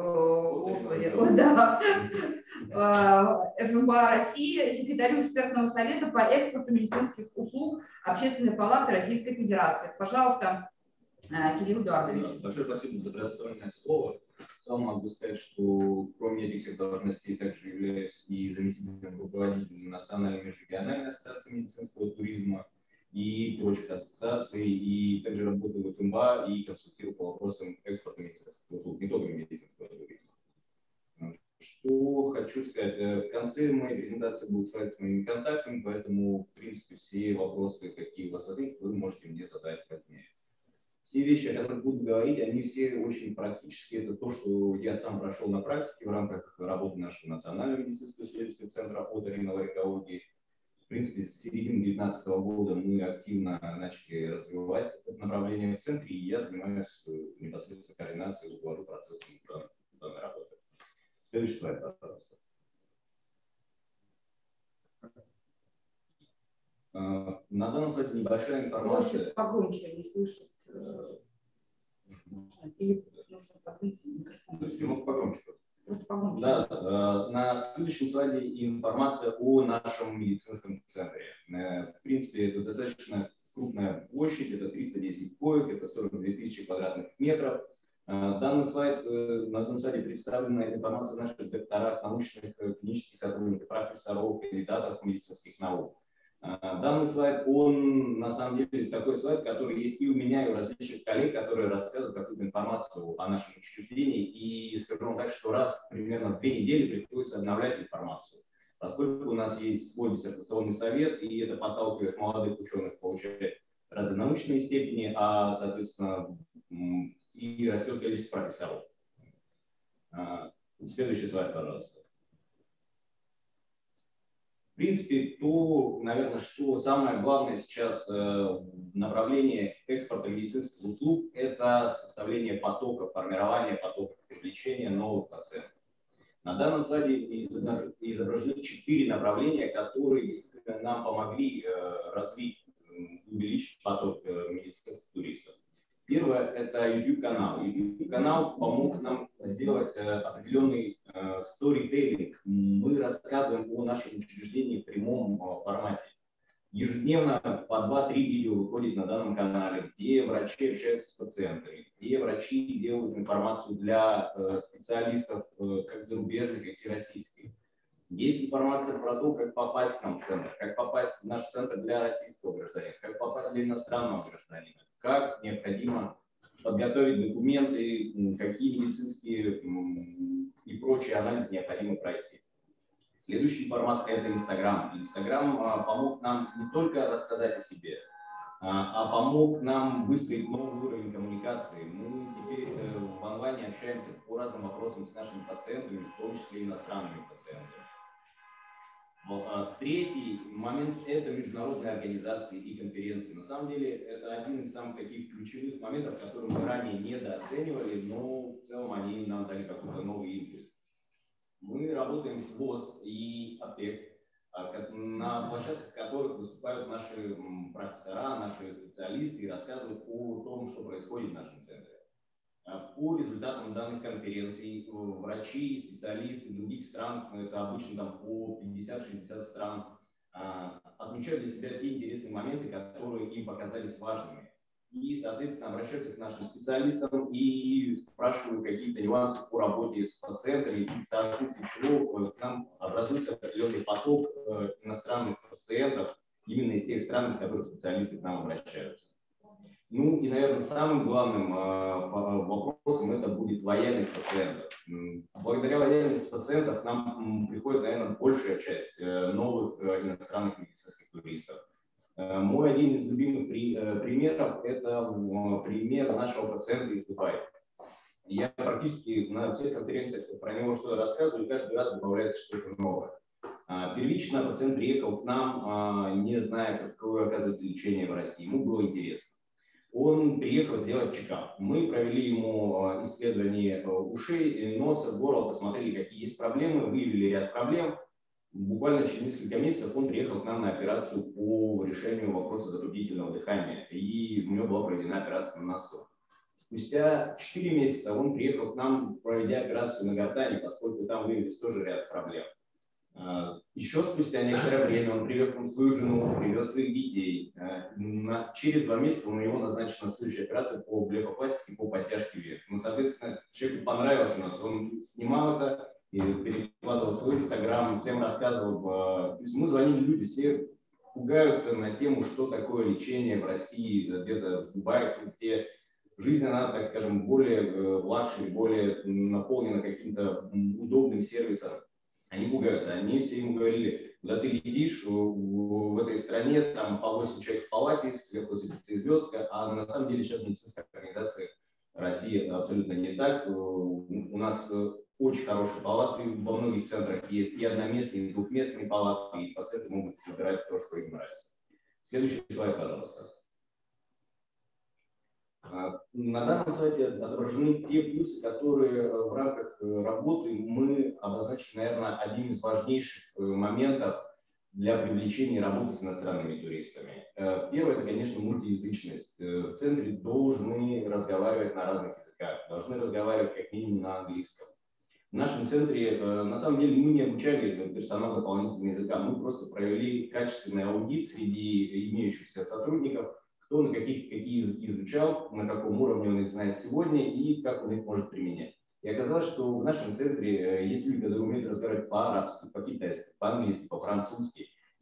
да, эф эм бэ а России, секретарю экспертного совета по экспорту медицинских услуг Общественной палаты Российской Федерации. Пожалуйста, Кирилл Эдуардович. Большое спасибо за предоставленное слово. Сам могу сказать, что кроме этих всех должностей также являюсь и заместителем руководителя Национальной межрегиональной ассоциации медицинского туризма и прочих ассоциаций, и также работаю в эф эм бэ а и консультирую по вопросам экспорта медицинских услуг, не только медицинского туризма. Что хочу сказать, в конце моей презентации будет слайд с моими контактами, поэтому, в принципе, все вопросы, какие у вас возникнут, вы можете мне задать позднее. Все вещи, о которых буду говорить, они все очень практические. Это то, что я сам прошел на практике в рамках работы нашего Национального медицинского исследовательского центра оториноларингологии. В принципе, с середины две тысячи девятнадцатого года мы активно начали развивать это направление в центре, и я занимаюсь непосредственно координацией, руковожу процессом данной работы. Следующий слайд, пожалуйста. На данном слайде небольшая информация. Погромче, не слышит. Или нужно подвинуть микрофон. То есть я мог погромче. Просто погромче. Да, на следующем слайде информация о нашем медицинском центре. В принципе, это достаточно крупная площадь, это триста десять коек, это сорок две тысячи квадратных метров. Данный слайд, на данном слайде представлена информация о наших докторах, научных, клинических сотрудников, профессоров, кандидатов медицинских наук. Данный слайд, он на самом деле такой слайд, который есть и у меня, и у различных коллег, которые рассказывают какую-то информацию о нашем учреждении. И скажу вам так, что раз примерно в две недели приходится обновлять информацию. Поскольку у нас есть свой диссертационный совет, и это подталкивает молодых ученых получать разные научные степени, а, соответственно, и растет количество профессоров. Следующий слайд, пожалуйста. В принципе, то, наверное, что самое главное сейчас в направлении экспорта медицинских услуг – это составление потока, формирование потока, привлечение новых пациентов. На данном слайде изображены четыре направления, которые нам помогли развить, увеличить поток медицинских туристов. Первое – это YouTube-канал. YouTube-канал помог нам сделать определенный сторителлинг. Мы рассказываем о нашем учреждении в прямом формате. Ежедневно по два-три видео выходит на данном канале, где врачи общаются с пациентами, где врачи делают информацию для специалистов как зарубежных, так и российских. Есть информация про то, как попасть к нам в центр, как попасть в наш центр для российского гражданина, как попасть для иностранного гражданина, как необходимо подготовить документы, какие медицинские и прочие анализы необходимо пройти. Следующий формат – это Инстаграм. Инстаграм помог нам не только рассказать о себе, а помог нам выстроить новый уровень коммуникации. Мы теперь в онлайне общаемся по разным вопросам с нашими пациентами, в том числе иностранными пациентами. Третий момент – это международные организации и конференции. На самом деле, это один из самых таких ключевых моментов, которые мы ранее недооценивали, но в целом они нам дали какой-то новый импульс. Мы работаем с ВОЗ и ОПЕК, на площадках которых выступают наши профессора, наши специалисты и рассказывают о том, что происходит в нашем центре. По результатам данных конференций врачи, специалисты других стран, это обычно там по пятьдесят-шестьдесят стран, отмечают для себя те интересные моменты, которые им показались важными. И, соответственно, обращаются к нашим специалистам и спрашивают какие-то нюансы по работе с пациентами, и в соответствии чего к нам образуется определенный поток иностранных пациентов именно из тех стран, из которых специалисты к нам обращаются. Ну и, наверное, самым главным э, вопросом это будет лояльность пациентов. Благодаря лояльности пациентов к нам приходит, наверное, большая часть э, новых э, иностранных медицинских туристов. Э, мой один из любимых при, э, примеров – это э, пример нашего пациента из Дубая. Я практически на всех конференциях про него что-то рассказываю, и каждый раз добавляется что-то новое. Э, первично пациент приехал к нам, э, не зная, какое оказывается лечение в России. Ему было интересно. Он приехал сделать чекап. Мы провели ему исследование ушей, носа, горла, посмотрели, какие есть проблемы, выявили ряд проблем. Буквально через несколько месяцев он приехал к нам на операцию по решению вопроса затруднительного дыхания. И у него была проведена операция на носу. Спустя четыре месяца он приехал к нам, проведя операцию на гортани, поскольку там выявились тоже ряд проблем. Еще спустя некоторое время он привез нам свою жену, привез своих детей. Через два месяца у него назначена следующая операция по блефопластике, по подтяжке век. Ну, соответственно, человеку понравилось у нас. Он снимал это, и перекладывал в свой Инстаграм, всем рассказывал. То есть мы звонили, люди все пугаются на тему, что такое лечение в России, где-то в Дубае, где жизнь, она, так скажем, более младшая, более наполнена каким-то удобным сервисом. Они пугаются, они все ему говорили, когда ты летишь в, в этой стране, там по восемь человек в палате, сверху светится звездка, а на самом деле сейчас медицинская организация России абсолютно не так. У нас очень хорошие палаты, во многих центрах есть и одноместные, и двухместные палаты, и пациенты могут выбирать то, что им нравится. Следующий слайд, пожалуйста. На данном слайде отображены те плюсы, которые в рамках работы мы обозначили, наверное, одним из важнейших моментов для привлечения работы с иностранными туристами. Первое – это, конечно, мультиязычность. В центре должны разговаривать на разных языках, должны разговаривать как минимум на английском. В нашем центре, на самом деле, мы не обучали персонал дополнительным языкам, мы просто провели качественный аудит среди имеющихся сотрудников, кто на каких, какие языки изучал, на каком уровне он их знает сегодня и как он их может применять. И оказалось, что в нашем центре есть люди, которые умеют разговаривать по-арабски, по-китайски, по-английски, по-французски. И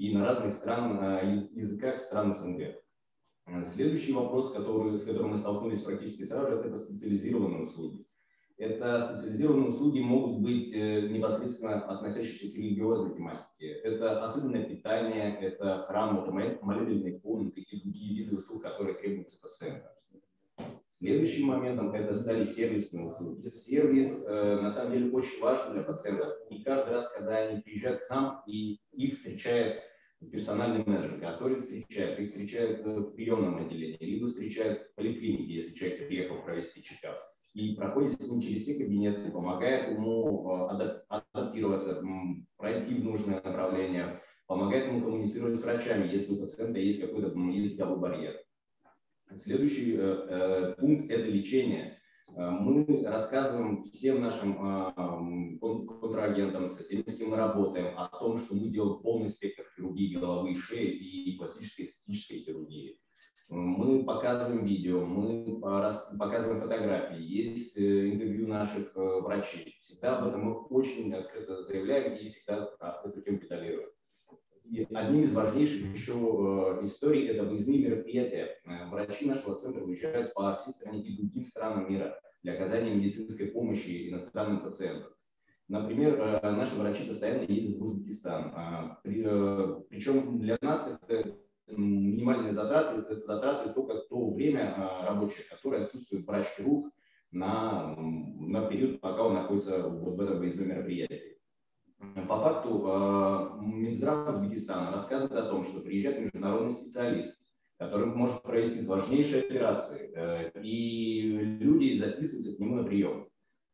и на разных стран, языках стран СНГ. Следующий вопрос, который, с которым мы столкнулись практически сразу же, это специализированные услуги. Это специализированные услуги могут быть непосредственно относящиеся к религиозной тематике. Это особенное питание, это храм, это молитвенные комнаты и другие виды услуг, которые требуются пациентам. Следующим моментом это стали сервисные услуги. Сервис э, на самом деле очень важен для пациентов. И каждый раз, когда они приезжают к нам, и их встречает персональный менеджер, который их встречает, их встречают в приемном отделении, либо встречают в поликлинике, если человек приехал провести чекап. И проходит с ним через все кабинеты, помогает ему адаптироваться, пройти в нужное направление, помогает ему коммуницировать с врачами, если у пациента есть какой-то языковой барьер. Следующий э, пункт – это лечение. Мы рассказываем всем нашим э, контрагентам, со всеми, с кем мы работаем, о том, что мы делаем полный спектр хирургии головы и шеи и пластической эстетической хирургии. Мы показываем видео, мы показываем фотографии, есть интервью наших врачей. Всегда об этом мы очень открыто заявляем и всегда эту тему педалируем. И одним из важнейших еще историй – это выездные мероприятия. Врачи нашего центра уезжают по всей стране и другим странам мира для оказания медицинской помощи иностранным пациентам. Например, наши врачи постоянно ездят в Узбекистан. Причем для нас это минимальные затраты, это затраты только то время рабочее, которое отсутствует врач-хирург на, на период, пока он находится вот в этом выездном мероприятии. По факту Минздрав Узбекистана рассказывает о том, что приезжает международный специалист, который может провести важнейшие операции, и люди записываются к нему на прием.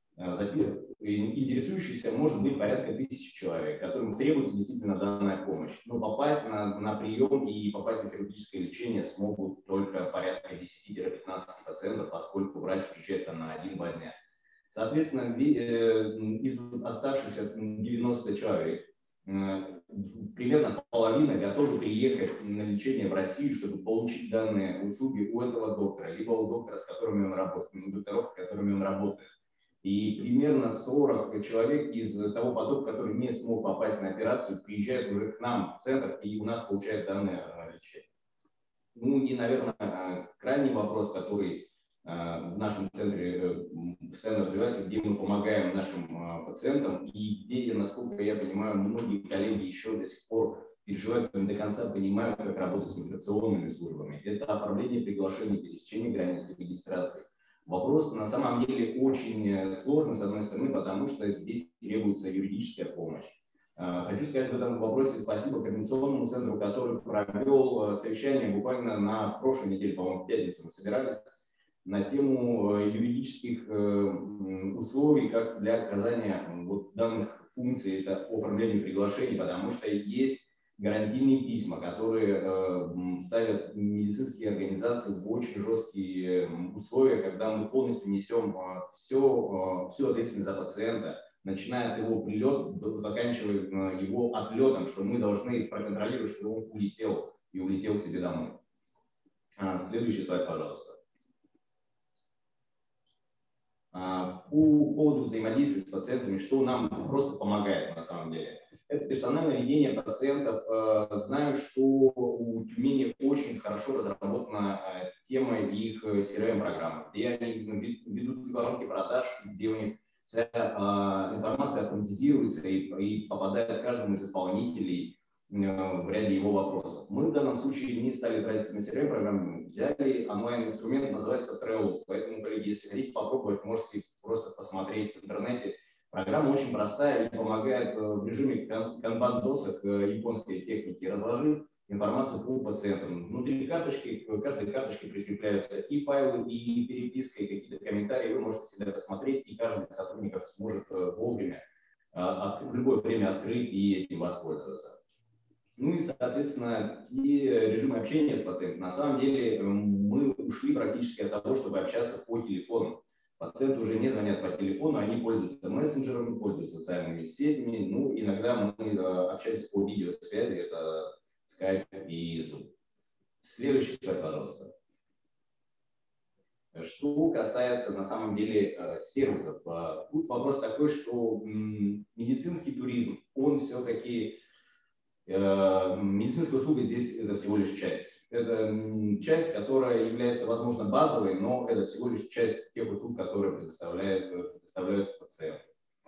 Интересующихся может быть порядка тысячи человек, которым требуется действительно данная помощь. Но попасть на, на прием и попасть на хирургическое лечение смогут только порядка десяти-пятнадцати пациентов, поскольку врач приезжает там на один-два дня. Соответственно, из оставшихся девяноста человек примерно половина готовы приехать на лечение в Россию, чтобы получить данные услуги у этого доктора, либо у доктора, с которыми он работает, у докторов, с которыми он работает. И примерно сорок человек из того потока, который не смог попасть на операцию, приезжают уже к нам в центр и у нас получают данное лечение. Ну и, наверное, крайний вопрос, который в нашем центре постоянно развивается, где мы помогаем нашим пациентам и где, насколько я понимаю, многие коллеги еще до сих пор переживают, не до конца понимают, как работать с миграционными службами. Это оформление приглашений, пересечение границы, регистрации. Вопрос на самом деле очень сложный, с одной стороны, потому что здесь требуется юридическая помощь. Хочу сказать в этом вопросе спасибо Координационному центру, который провел совещание буквально на прошлой неделе, по-моему, в пятницу мы собирались, на тему юридических условий как для оказания вот данных функций, это оформление приглашений, потому что есть гарантийные письма, которые э, ставят медицинские организации в очень жесткие условия, когда мы полностью несем э, все, э, всю ответственность за пациента, начиная от его прилета, заканчивая э, его отлетом, что мы должны проконтролировать, что он улетел и улетел к себе домой. А, следующий слайд, пожалуйста. А, по поводу взаимодействия с пациентами, что нам просто помогает на самом деле. Это персональное ведение пациентов. Знаю, что у Тюмени очень хорошо разработана тема их си эр эм-программы, где они ведут воронки продаж, где у них вся информация автоматизируется и, и попадает каждому из исполнителей в ряде его вопросов. Мы в данном случае не стали тратиться на си эр эм-программу, взяли онлайн-инструмент, называется Trello. Поэтому, коллеги, если хотите попробовать, можете просто посмотреть в интернете. Программа очень простая и помогает в режиме канбан-досок японской техники, разложив информацию по пациентам. Внутри карточки, к каждой карточке прикрепляются и файлы, и переписка, и какие-то комментарии. Вы можете всегда посмотреть, и каждый из сотрудников сможет вовремя, в любое время открыть и этим воспользоваться. Ну и, соответственно, те режимы общения с пациентом. На самом деле мы ушли практически от того, чтобы общаться по телефону. Пациенты уже не звонят по телефону, они пользуются мессенджерами, пользуются социальными сетями. Ну, иногда мы общаемся по видеосвязи, это Skype и Zoom. Следующий слайд, пожалуйста. Что касается, на самом деле, сервисов. Тут вопрос такой, что медицинский туризм, он все-таки Медицинская услуга здесь это всего лишь часть. Это часть, которая является, возможно, базовой, но это всего лишь часть тех услуг, которые предоставляют, предоставляются пациентам.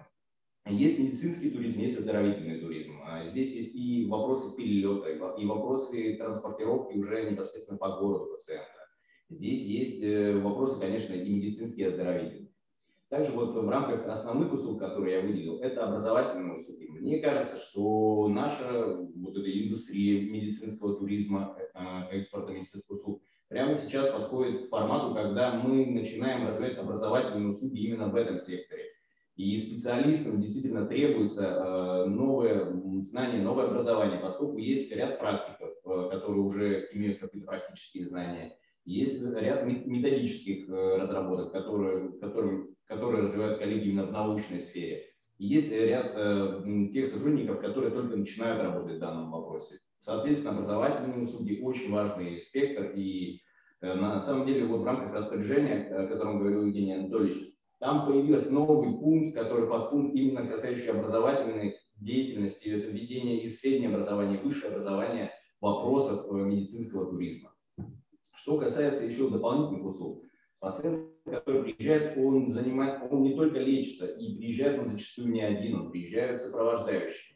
Есть медицинский туризм, есть оздоровительный туризм. Здесь есть и вопросы перелета, и вопросы транспортировки уже непосредственно по городу пациента. Здесь есть вопросы, конечно, и медицинские, и оздоровительные. Также вот в рамках основных услуг, которые я выделил, это образовательные услуги. Мне кажется, что наша вот эта индустрия медицинского туризма, экспорта медицинских услуг прямо сейчас подходит к формату, когда мы начинаем развивать образовательные услуги именно в этом секторе. И специалистам действительно требуется новое знание, новое образование, поскольку есть ряд практиков, которые уже имеют какие-то практические знания. Есть ряд методических разработок, которые, которые, которые развивают коллеги именно в научной сфере. И есть ряд тех сотрудников, которые только начинают работать в данном вопросе. Соответственно, образовательные услуги очень важный спектр. И на самом деле вот в рамках распоряжения, о котором говорил Евгений Анатольевич, там появился новый пункт, который подпункт именно касающийся образовательной деятельности, это введение и в среднее образование, и высшее образование вопросов медицинского туризма. Что касается еще дополнительных услуг, пациент, который приезжает, он, занимает, он не только лечится, и приезжает он зачастую не один, он приезжает сопровождающими.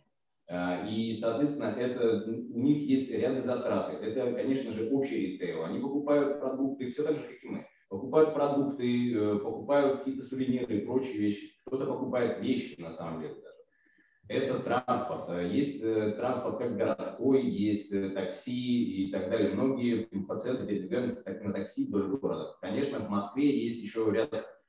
И, соответственно, это, у них есть ряд затраты. Это, конечно же, общий ритейл. Они покупают продукты, все так же, как и мы. Покупают продукты, покупают какие-то сувениры и прочие вещи. Кто-то покупает вещи, на самом деле. Это транспорт. Есть транспорт как городской, есть такси и так далее. Многие пациенты передвигаются на такси вдоль города. Конечно, в Москве есть еще ряд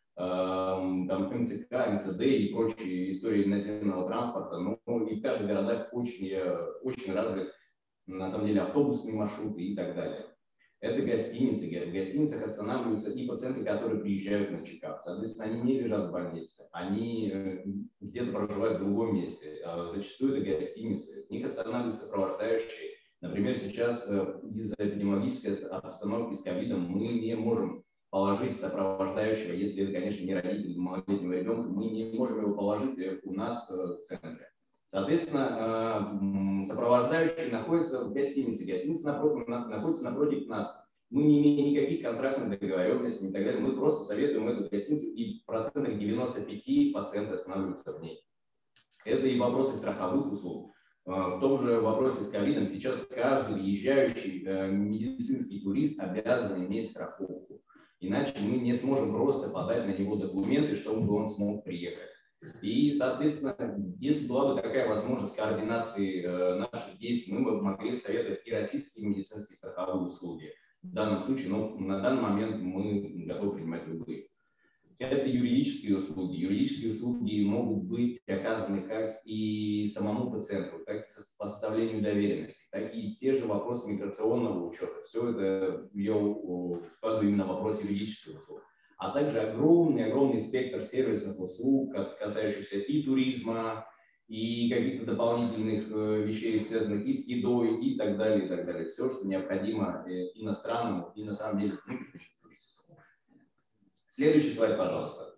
там, эм цэ ка, эм цэ дэ и прочие истории наземного транспорта. Но и в каждых городах очень, очень развит, на самом деле, автобусные маршруты и так далее. Это гостиницы. В гостиницах останавливаются и пациенты, которые приезжают на чекап. Соответственно, они не лежат в больнице, они где-то проживают в другом месте. Зачастую это гостиницы. В них останавливаются сопровождающие. Например, сейчас из-за эпидемиологической обстановки с ковидом мы не можем положить сопровождающего, если это, конечно, не родитель малолетнего ребенка, мы не можем его положить у нас в центре. Соответственно, сопровождающий находится в гостинице. Гостиница напротив, находится напротив нас. Мы не имеем никаких контрактных договоренностей и так далее. Мы просто советуем эту гостиницу, и в процентах девяноста пяти пациенты останавливаются в ней. Это и вопросы страховых услуг. В том же вопросе с ковидом сейчас каждый въезжающий медицинский турист обязан иметь страховку. Иначе мы не сможем просто подать на него документы, чтобы он смог приехать. И, соответственно, если была бы такая возможность координации э, наших действий, мы бы могли советовать и российские медицинские страховые услуги. В данном случае, ну, на данный момент мы готовы принимать любые. Это юридические услуги. Юридические услуги могут быть оказаны как и самому пациенту, так и по составлению доверенности, так и те же вопросы миграционного учета. Все это я вкладываю именно в вопрос юридических услуг. А также огромный-огромный спектр сервисных услуг, касающихся и туризма, и каких-то дополнительных вещей, связанных и с едой, и так далее, и так далее. Все, что необходимо иностранному и, на самом деле, внутреннему туристу. Следующий слайд, пожалуйста.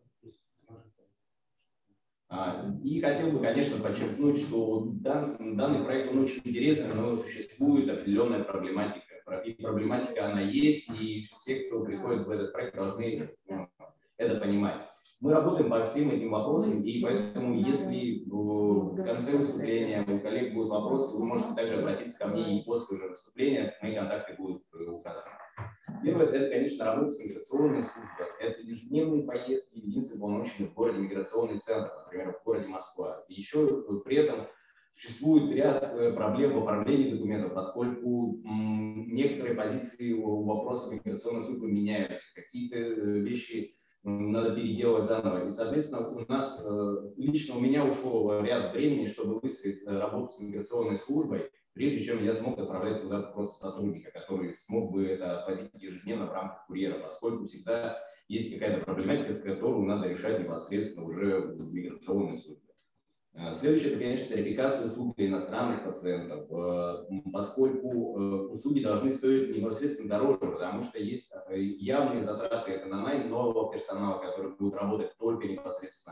И хотел бы, конечно, подчеркнуть, что данный проект, он очень интересный, но существует определенная проблематика. И проблематика, она есть, и все, кто приходит в этот проект, должны это понимать. Мы работаем по всем этим вопросам, и поэтому, если в конце выступления у коллег будут вопросы, вы можете также обратиться ко мне и после уже выступления, мои контакты будут указаны. Первое, это, конечно, работа с миграционной службой. Это ежедневные поездки, единственный полномочный в городе миграционный центр, например, в городе Москва. И еще при этом существует ряд проблем в оформлении документов, поскольку м, некоторые позиции у вопросов миграционной службы меняются, какие-то вещи м, надо переделывать заново. И, соответственно, у нас, лично у меня ушло ряд времени, чтобы выстроить работу с миграционной службой, прежде чем я смог отправлять туда просто сотрудника, который смог бы это отвозить ежедневно в рамках курьера, поскольку всегда есть какая-то проблематика, с которой надо решать непосредственно уже в миграционной службе. Следующее, это, конечно, тарификация услуг для иностранных пациентов, поскольку услуги должны стоить непосредственно дороже, потому что есть явные затраты, это на найм нового персонала, который будет работать только непосредственно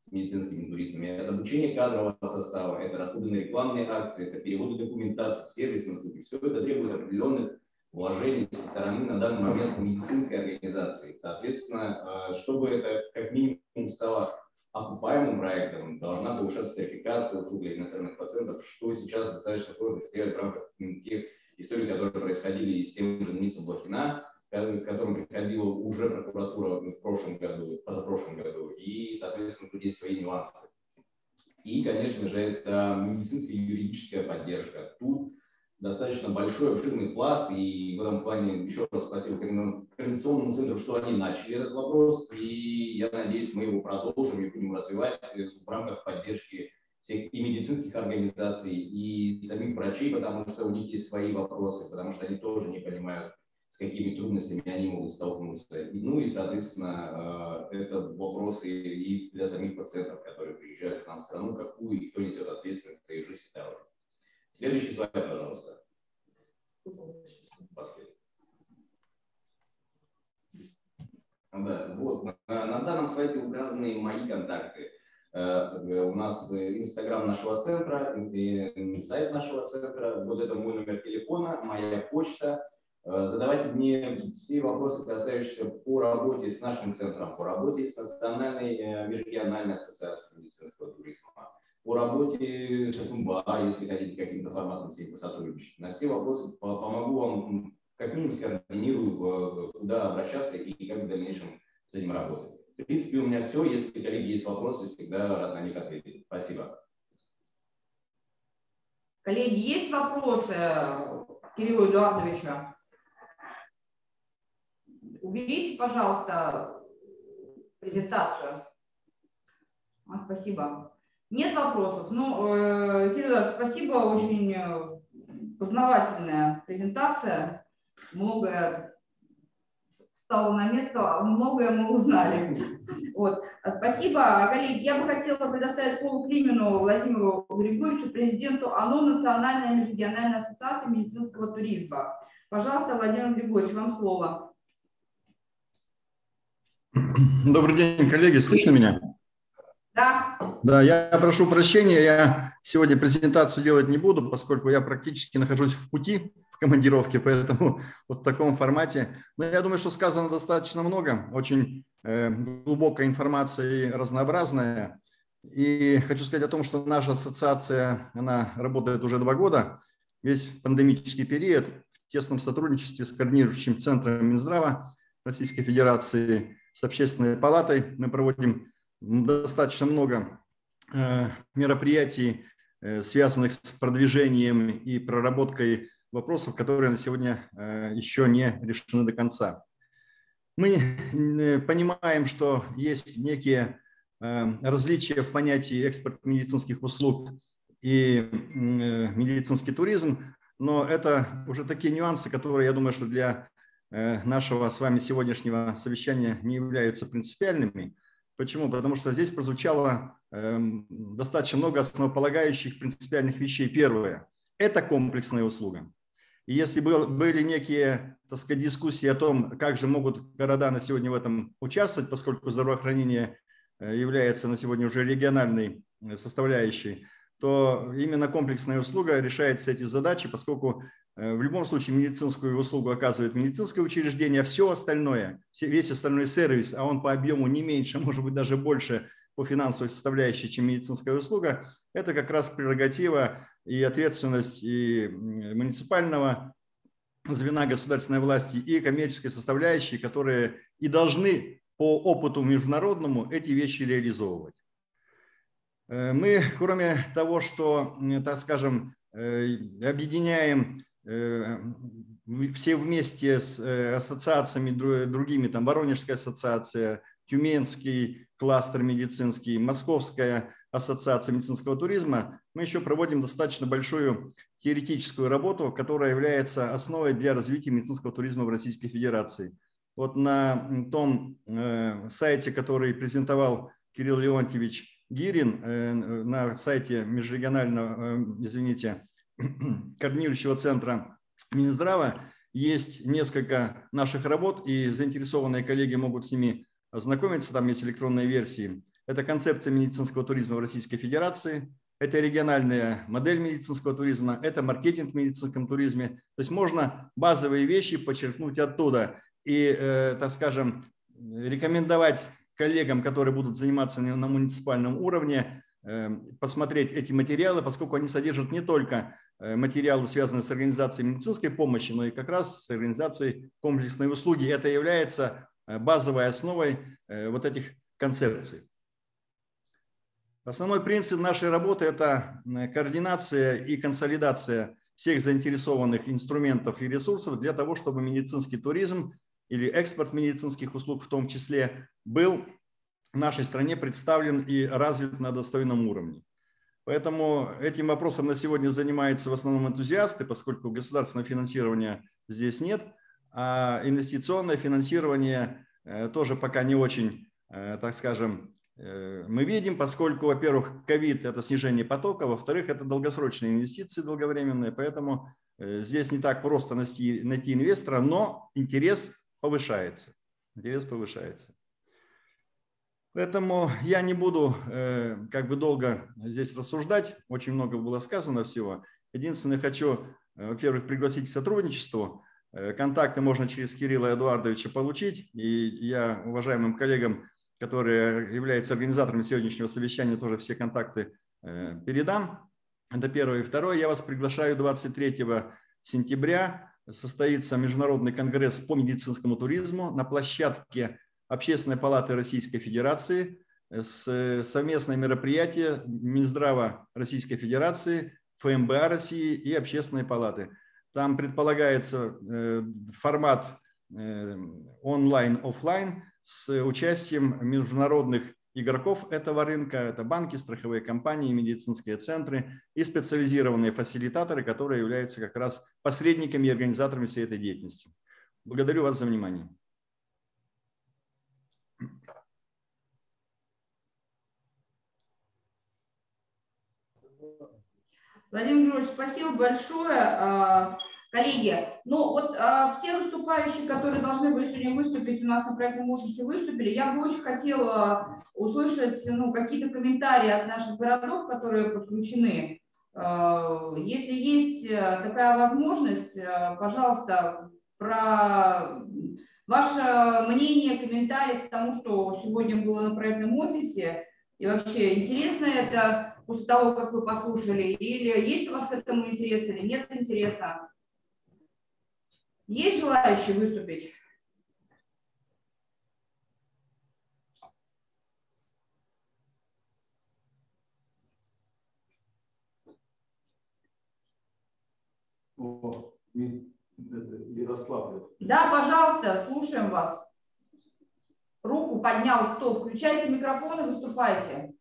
с медицинскими туристами. Это обучение кадрового состава, это расходные рекламные акции, это переводы документации, сервисные услуги. Все это требует определенных вложений со стороны на данный момент медицинской организации. Соответственно, чтобы это как минимум стало окупаемым проектом, должна повышаться тарификация услуг для иностранных пациентов, что сейчас достаточно сложно сделать в рамках тех историй, которые происходили и с тем же Денисом Блохина, к которым приходила уже прокуратура в прошлом году, позапрошлом году, и, соответственно, тут есть свои нюансы. И, конечно же, это медицинская и юридическая поддержка. Тут достаточно большой, обширный пласт, и в этом плане еще раз спасибо Координационному центру, что они начали этот вопрос, и я надеюсь, мы его продолжим и будем развивать в рамках поддержки всех и медицинских организаций, и самих врачей, потому что у них есть свои вопросы, потому что они тоже не понимают, с какими трудностями они могут столкнуться. Ну и, соответственно, это вопросы и для самих пациентов, которые приезжают к нам в страну, какую и кто несет ответственность за их жизнь и здоровье. Следующий слайд, пожалуйста. Последний. Да, вот. На, на данном слайде указаны мои контакты. Uh, у нас Инстаграм нашего центра, сайт нашего центра, вот это мой номер телефона, моя почта. Uh, задавайте мне все вопросы, касающиеся по работе с нашим центром, по работе с Национальной uh, межрегиональной ассоциацией медицинского туризма, по работе с ФМБА, если хотите каким-то форматом с ним посотрудничать. На все вопросы помогу вам, как минимум скоординирую, куда обращаться и как в дальнейшем с этим работать. В принципе, у меня все. Если, коллеги, есть вопросы, всегда рад на них ответить. Спасибо. Коллеги, есть вопросы Кириллу Эдуардовичу? Уберите, пожалуйста, презентацию. А, спасибо. Нет вопросов? Ну, э, Кирилл Эдуардович, спасибо. Очень познавательная презентация. Многое стало на место, многое мы узнали. Вот. Спасибо. Коллеги, я бы хотела предоставить слово Климину Владимиру Григорьевичу, президенту ОНО Национальной межрегиональной ассоциации медицинского туризма. Пожалуйста, Владимир Григорьевич, вам слово. Добрый день, коллеги. Слышно меня? Да. Да, я прошу прощения, я сегодня презентацию делать не буду, поскольку я практически нахожусь в пути, в командировке, поэтому вот в таком формате. Но я думаю, что сказано достаточно много, очень э, глубокая информация и разнообразная. И хочу сказать о том, что наша ассоциация, она работает уже два года, весь пандемический период в тесном сотрудничестве с координирующим центром Минздрава Российской Федерации, с Общественной палатой. Мы проводим достаточно много э, мероприятий, э, связанных с продвижением и проработкой вопросов, которые на сегодня э, еще не решены до конца. Мы э, понимаем, что есть некие э, различия в понятии экспорт медицинских услуг и э, медицинский туризм, но это уже такие нюансы, которые, я думаю, что для э, нашего с вами сегодняшнего совещания не являются принципиальными. Почему? Потому что здесь прозвучало э, достаточно много основополагающих принципиальных вещей. Первое – это комплексная услуга. И если был, были некие, так сказать, дискуссии о том, как же могут города на сегодня в этом участвовать, поскольку здравоохранение является на сегодня уже региональной составляющей, то именно комплексная услуга решает все эти задачи, поскольку в любом случае медицинскую услугу оказывает медицинское учреждение, а все остальное, весь остальной сервис, а он по объему не меньше, может быть даже больше по финансовой составляющей, чем медицинская услуга, это как раз прерогатива и ответственность и муниципального звена государственной власти, и коммерческой составляющей, которые и должны по опыту международному эти вещи реализовывать. Мы, кроме того, что, так скажем, объединяем все вместе с ассоциациями другими, там Воронежская ассоциация, Тюменский кластер медицинский, Московская ассоциация медицинского туризма, мы еще проводим достаточно большую теоретическую работу, которая является основой для развития медицинского туризма в Российской Федерации. Вот на том сайте, который презентовал Кирилл Леонтьевич Гирин, на сайте межрегионального, извините, координирующего центра Минздрава, есть несколько наших работ, и заинтересованные коллеги могут с ними ознакомиться, там есть электронные версии. Это концепция медицинского туризма в Российской Федерации, это региональная модель медицинского туризма, это маркетинг в медицинском туризме. То есть можно базовые вещи подчеркнуть оттуда и, э, так скажем, рекомендовать коллегам, которые будут заниматься на муниципальном уровне, э, посмотреть эти материалы, поскольку они содержат не только материалы, связанные с организацией медицинской помощи, но и как раз с организацией комплексной услуги. Это является базовой основой э, вот этих концепций. Основной принцип нашей работы – это координация и консолидация всех заинтересованных инструментов и ресурсов для того, чтобы медицинский туризм или экспорт медицинских услуг в том числе был в нашей стране представлен и развит на достойном уровне. Поэтому этим вопросом на сегодня занимаются в основном энтузиасты, поскольку государственного финансирования здесь нет, а инвестиционное финансирование тоже пока не очень, так скажем, мы видим, поскольку, во-первых, ковид – это снижение потока, во-вторых, это долгосрочные инвестиции долговременные, поэтому здесь не так просто найти, найти инвестора, но интерес повышается. Интерес повышается. Поэтому я не буду как бы долго здесь рассуждать, очень много было сказано всего. Единственное, хочу, во-первых, пригласить к сотрудничеству. Контакты можно через Кирилла Эдуардовича получить, и я уважаемым коллегам, которые являются организаторами сегодняшнего совещания, тоже все контакты передам. Это первое. И второе, я вас приглашаю двадцать третьего сентября. Состоится Международный конгресс по медицинскому туризму на площадке Общественной палаты Российской Федерации. Совместное мероприятие Минздрава Российской Федерации, ФМБА России и Общественной палаты. Там предполагается формат онлайн-офлайн с участием международных игроков этого рынка. Это банки, страховые компании, медицинские центры и специализированные фасилитаторы, которые являются как раз посредниками и организаторами всей этой деятельности. Благодарю вас за внимание. Владимир Григорьевич, спасибо большое. Коллеги, ну вот все выступающие, которые должны были сегодня выступить у нас на проектном офисе, выступили. Я бы очень хотела услышать ну, какие-то комментарии от наших городов, которые подключены. Если есть такая возможность, пожалуйста, про ваше мнение, комментарии к тому, что сегодня было на проектном офисе. И вообще, интересно это после того, как вы послушали, или есть у вас к этому интерес, или нет интереса? Есть желающие выступить? О, Ярослав. Да, пожалуйста, слушаем вас. Руку поднял кто? Включайте микрофон и выступайте.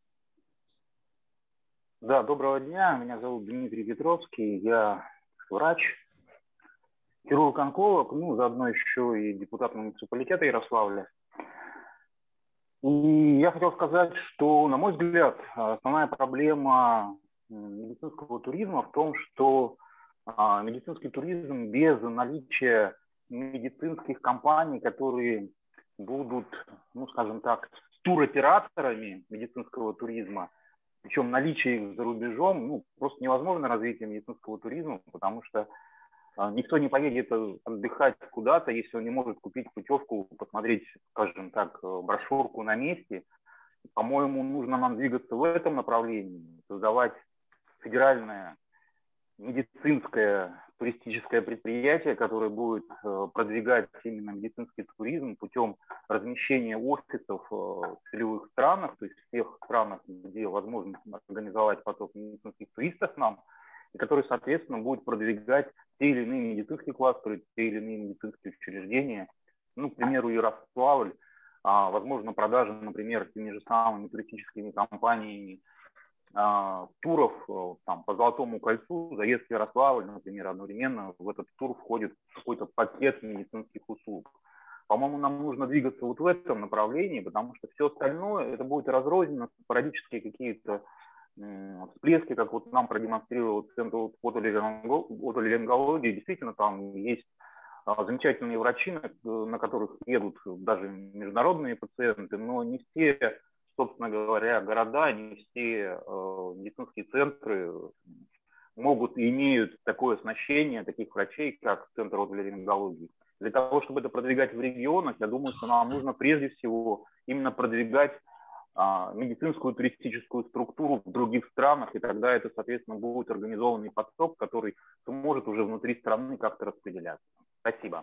Да, доброго дня. Меня зовут Дмитрий Петровский. Я врач, хирург-онколог, ну, заодно еще и депутат муниципалитета Ярославля. И я хотел сказать, что, на мой взгляд, основная проблема медицинского туризма в том, что медицинский туризм без наличия медицинских компаний, которые будут, ну, скажем так, туроператорами медицинского туризма, причем наличие их за рубежом, ну, просто невозможно развитие медицинского туризма, потому что а, никто не поедет отдыхать куда-то, если он не может купить путевку, посмотреть, скажем так, брошюрку на месте. По-моему, нужно нам двигаться в этом направлении, создавать федеральное медицинское туристическое предприятие, которое будет э, продвигать именно медицинский туризм путем размещения офисов э, в целевых странах, то есть в тех странах, где возможно организовать поток медицинских туристов нам, и который, соответственно, будет продвигать те или иные медицинские кластеры, те или иные медицинские учреждения. Ну, к примеру, Ярославль, а, возможно, продажа, например, теми же самыми туристическими компаниями туров там, по Золотому кольцу, заезд в Ярославль, например, одновременно в этот тур входит какой-то пакет медицинских услуг. По-моему, нам нужно двигаться вот в этом направлении, потому что все остальное это будет разрозненно, спорадические какие-то всплески, как вот нам продемонстрировал Центр отоларингологии. Действительно, там есть замечательные врачи, на которых едут даже международные пациенты, но не все собственно говоря, города, не все медицинские центры могут и имеют такое оснащение таких врачей, как Центр отоларингологии. Для того, чтобы это продвигать в регионах, я думаю, что нам нужно прежде всего именно продвигать а, медицинскую туристическую структуру в других странах, и тогда это, соответственно, будет организованный поток, который сможет уже внутри страны как-то распределяться. Спасибо.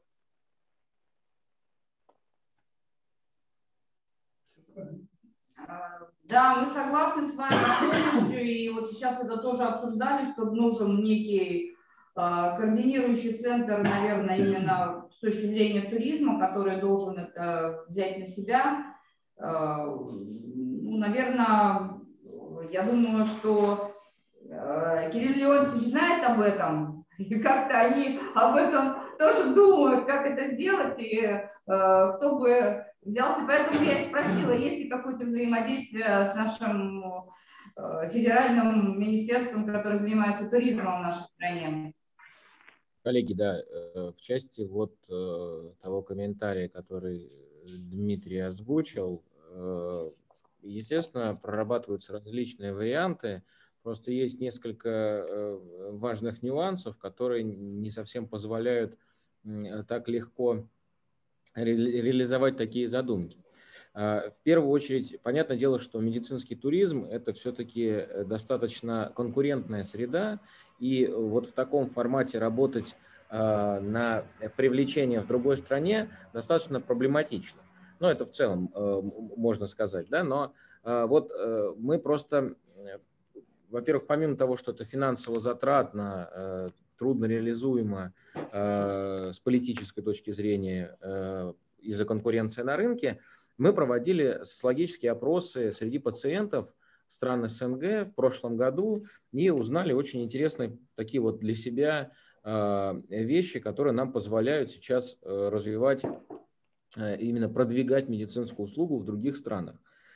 Да, мы согласны с вами полностью, и вот сейчас это тоже обсуждали, что нужен некий э, координирующий центр, наверное, именно с точки зрения туризма, который должен это взять на себя. Э, ну, наверное, я думаю, что э, Кирилл Леонтьевич знает об этом, и как-то они об этом тоже думают, как это сделать, и э, кто бы взялся. Поэтому я и спросила, есть ли какое-то взаимодействие с нашим э, федеральным министерством, которое занимается туризмом в нашей стране. Коллеги, да, в части вот того комментария, который Дмитрий озвучил, естественно, прорабатываются различные варианты. Просто есть несколько важных нюансов, которые не совсем позволяют так легко ре реализовать такие задумки. В первую очередь, понятное дело, что медицинский туризм – это все-таки достаточно конкурентная среда, и вот в таком формате работать на привлечение в другой стране достаточно проблематично. Ну, это в целом можно сказать, да, но вот мы просто, во-первых, помимо того, что это финансово затратно, трудно реализуемо с политической точки зрения из-за конкуренции на рынке, мы проводили социологические опросы среди пациентов стран СНГ в прошлом году и узнали очень интересные такие вот для себя вещи, которые нам позволяют сейчас развивать, именно продвигать медицинскую услугу в других странах.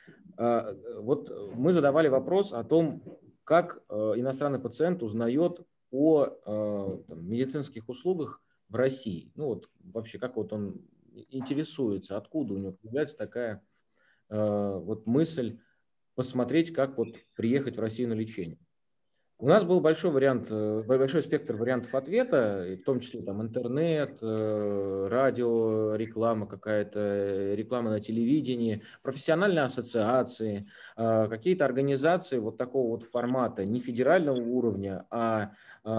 Вот мы задавали вопрос о том, как иностранный пациент узнает о там, медицинских услугах в России. Ну вот вообще, как вот он интересуется, откуда у него появляется такая э, вот мысль посмотреть, как вот приехать в Россию на лечение. У нас был большой вариант, большой спектр вариантов ответа, в том числе там интернет, радио, реклама какая-то, реклама на телевидении, профессиональные ассоциации, какие-то организации вот такого вот формата, не федерального уровня, а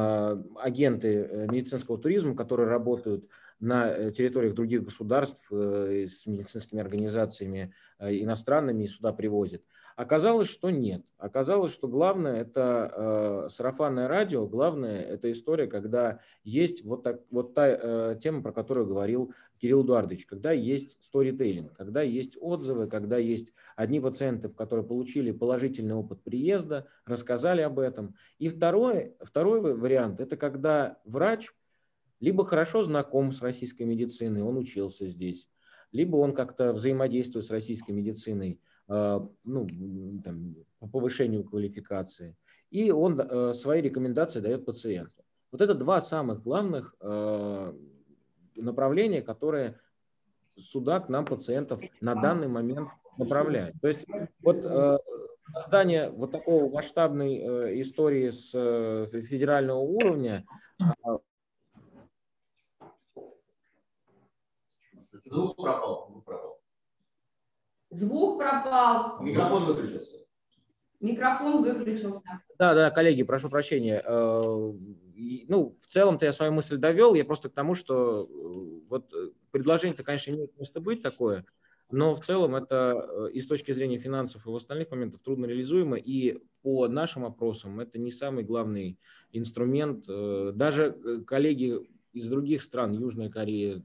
агенты медицинского туризма, которые работают на территориях других государств с медицинскими организациями иностранными и сюда привозят. Оказалось, что нет. Оказалось, что главное – это э, сарафанное радио, главное – это история, когда есть вот, так, вот та э, тема, про которую говорил Кирилл Эдуардович, когда есть сторителлинг, когда есть отзывы, когда есть одни пациенты, которые получили положительный опыт приезда, рассказали об этом. И второй, второй вариант – это когда врач либо хорошо знаком с российской медициной, он учился здесь, либо он как-то взаимодействует с российской медициной, ну, там, по повышению квалификации, и он э, свои рекомендации дает пациенту. Вот это два самых главных э, направления, которые сюда к нам пациентов на данный момент направляют. То есть вот э, создание вот такого масштабной э, истории с э, федерального уровня. Звук пропал, звук пропал. Звук пропал. Микрофон выключился. Микрофон выключился. Да, да, коллеги, прошу прощения. Ну, в целом-то я свою мысль довел. Я просто к тому, что вот предложение-то, конечно, имеет место быть такое, но в целом это и с точки зрения финансов, и в остальных моментах трудно реализуемо. И по нашим опросам это не самый главный инструмент. Даже коллеги из других стран, Южная Корея,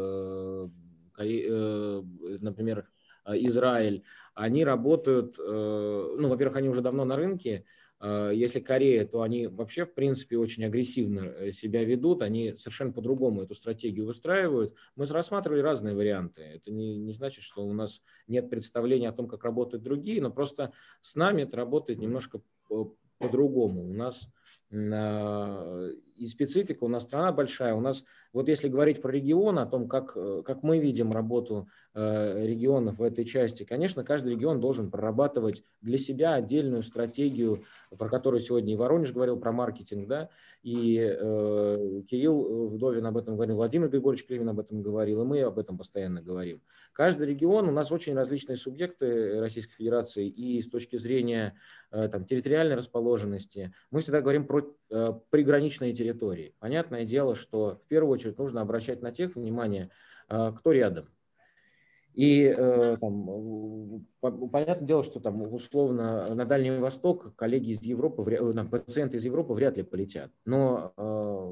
например, Израиль, они работают, ну, во-первых, они уже давно на рынке. Если Корея, то они вообще, в принципе, очень агрессивно себя ведут, они совершенно по-другому эту стратегию выстраивают. Мы рассматривали разные варианты. Это не, не значит, что у нас нет представления о том, как работают другие, но просто с нами это работает немножко по-другому. У нас и специфика, у нас страна большая, у нас, вот если говорить про регион, о том, как, как мы видим работу регионов в этой части, конечно, каждый регион должен прорабатывать для себя отдельную стратегию, про которую сегодня и Воронеж говорил, про маркетинг, да, и э, Кирилл Вдовин об этом говорил, Владимир Григорьевич Кривин об этом говорил, и мы об этом постоянно говорим. Каждый регион, у нас очень различные субъекты Российской Федерации, и с точки зрения э, там, территориальной расположенности, мы всегда говорим про э, приграничные территории. Понятное дело, что в первую очередь нужно обращать на тех внимание, э, кто рядом. И э, там, понятное дело, что там условно на Дальний Восток коллеги из Европы, там, пациенты из Европы вряд ли полетят. Но э,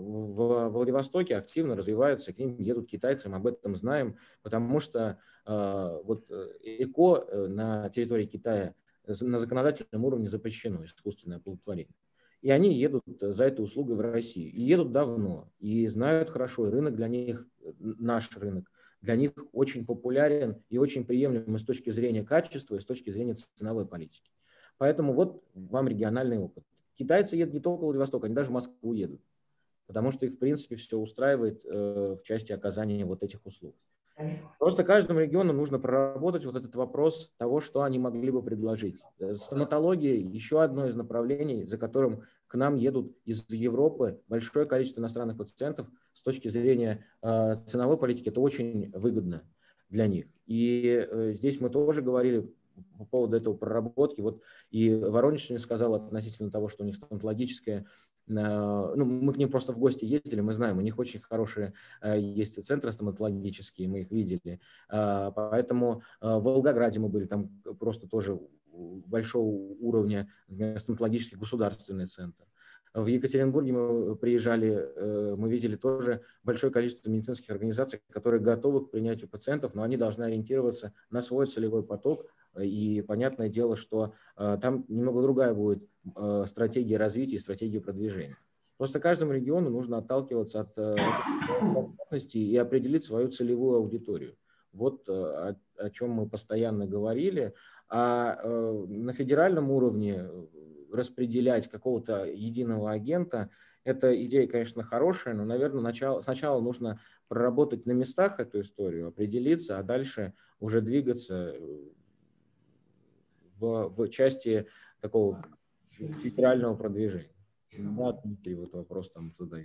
в Владивостоке активно развиваются, к ним едут китайцы, мы об этом знаем, потому что э, вот ЭКО на территории Китая на законодательном уровне запрещено, искусственное оплодотворение. И они едут за этой услугой в Россию. И едут давно, и знают хорошо, и рынок для них, наш рынок, для них очень популярен и очень приемлем с точки зрения качества и с точки зрения ценовой политики. Поэтому вот вам региональный опыт. Китайцы едут не только в Владивосток, они даже в Москву едут, потому что их, в принципе, все устраивает э, в части оказания вот этих услуг. Просто каждому региону нужно проработать вот этот вопрос того, что они могли бы предложить. Стоматология – еще одно из направлений, за которым к нам едут из Европы большое количество иностранных пациентов. С точки зрения э, ценовой политики это очень выгодно для них. И э, здесь мы тоже говорили по поводу этого проработки. Вот и Воронеж мне сказал относительно того, что у них стоматологическая, ну, мы к ним просто в гости ездили, мы знаем, у них очень хорошие есть центры стоматологические, мы их видели. Поэтому в Волгограде мы были, там просто тоже большого уровня стоматологический государственный центр. В Екатеринбурге мы приезжали, мы видели тоже большое количество медицинских организаций, которые готовы к принятию пациентов, но они должны ориентироваться на свой целевой поток. И понятное дело, что там немного другая будет стратегия развития и стратегия продвижения. Просто каждому региону нужно отталкиваться от возможностей и определить свою целевую аудиторию. Вот о, о чем мы постоянно говорили. А на федеральном уровне распределять какого-то единого агента, эта идея, конечно, хорошая, но, наверное, начало, сначала нужно проработать на местах эту историю, определиться, а дальше уже двигаться в, в части такого федерального продвижения. Да, Дмитрий, вот вопрос там задает.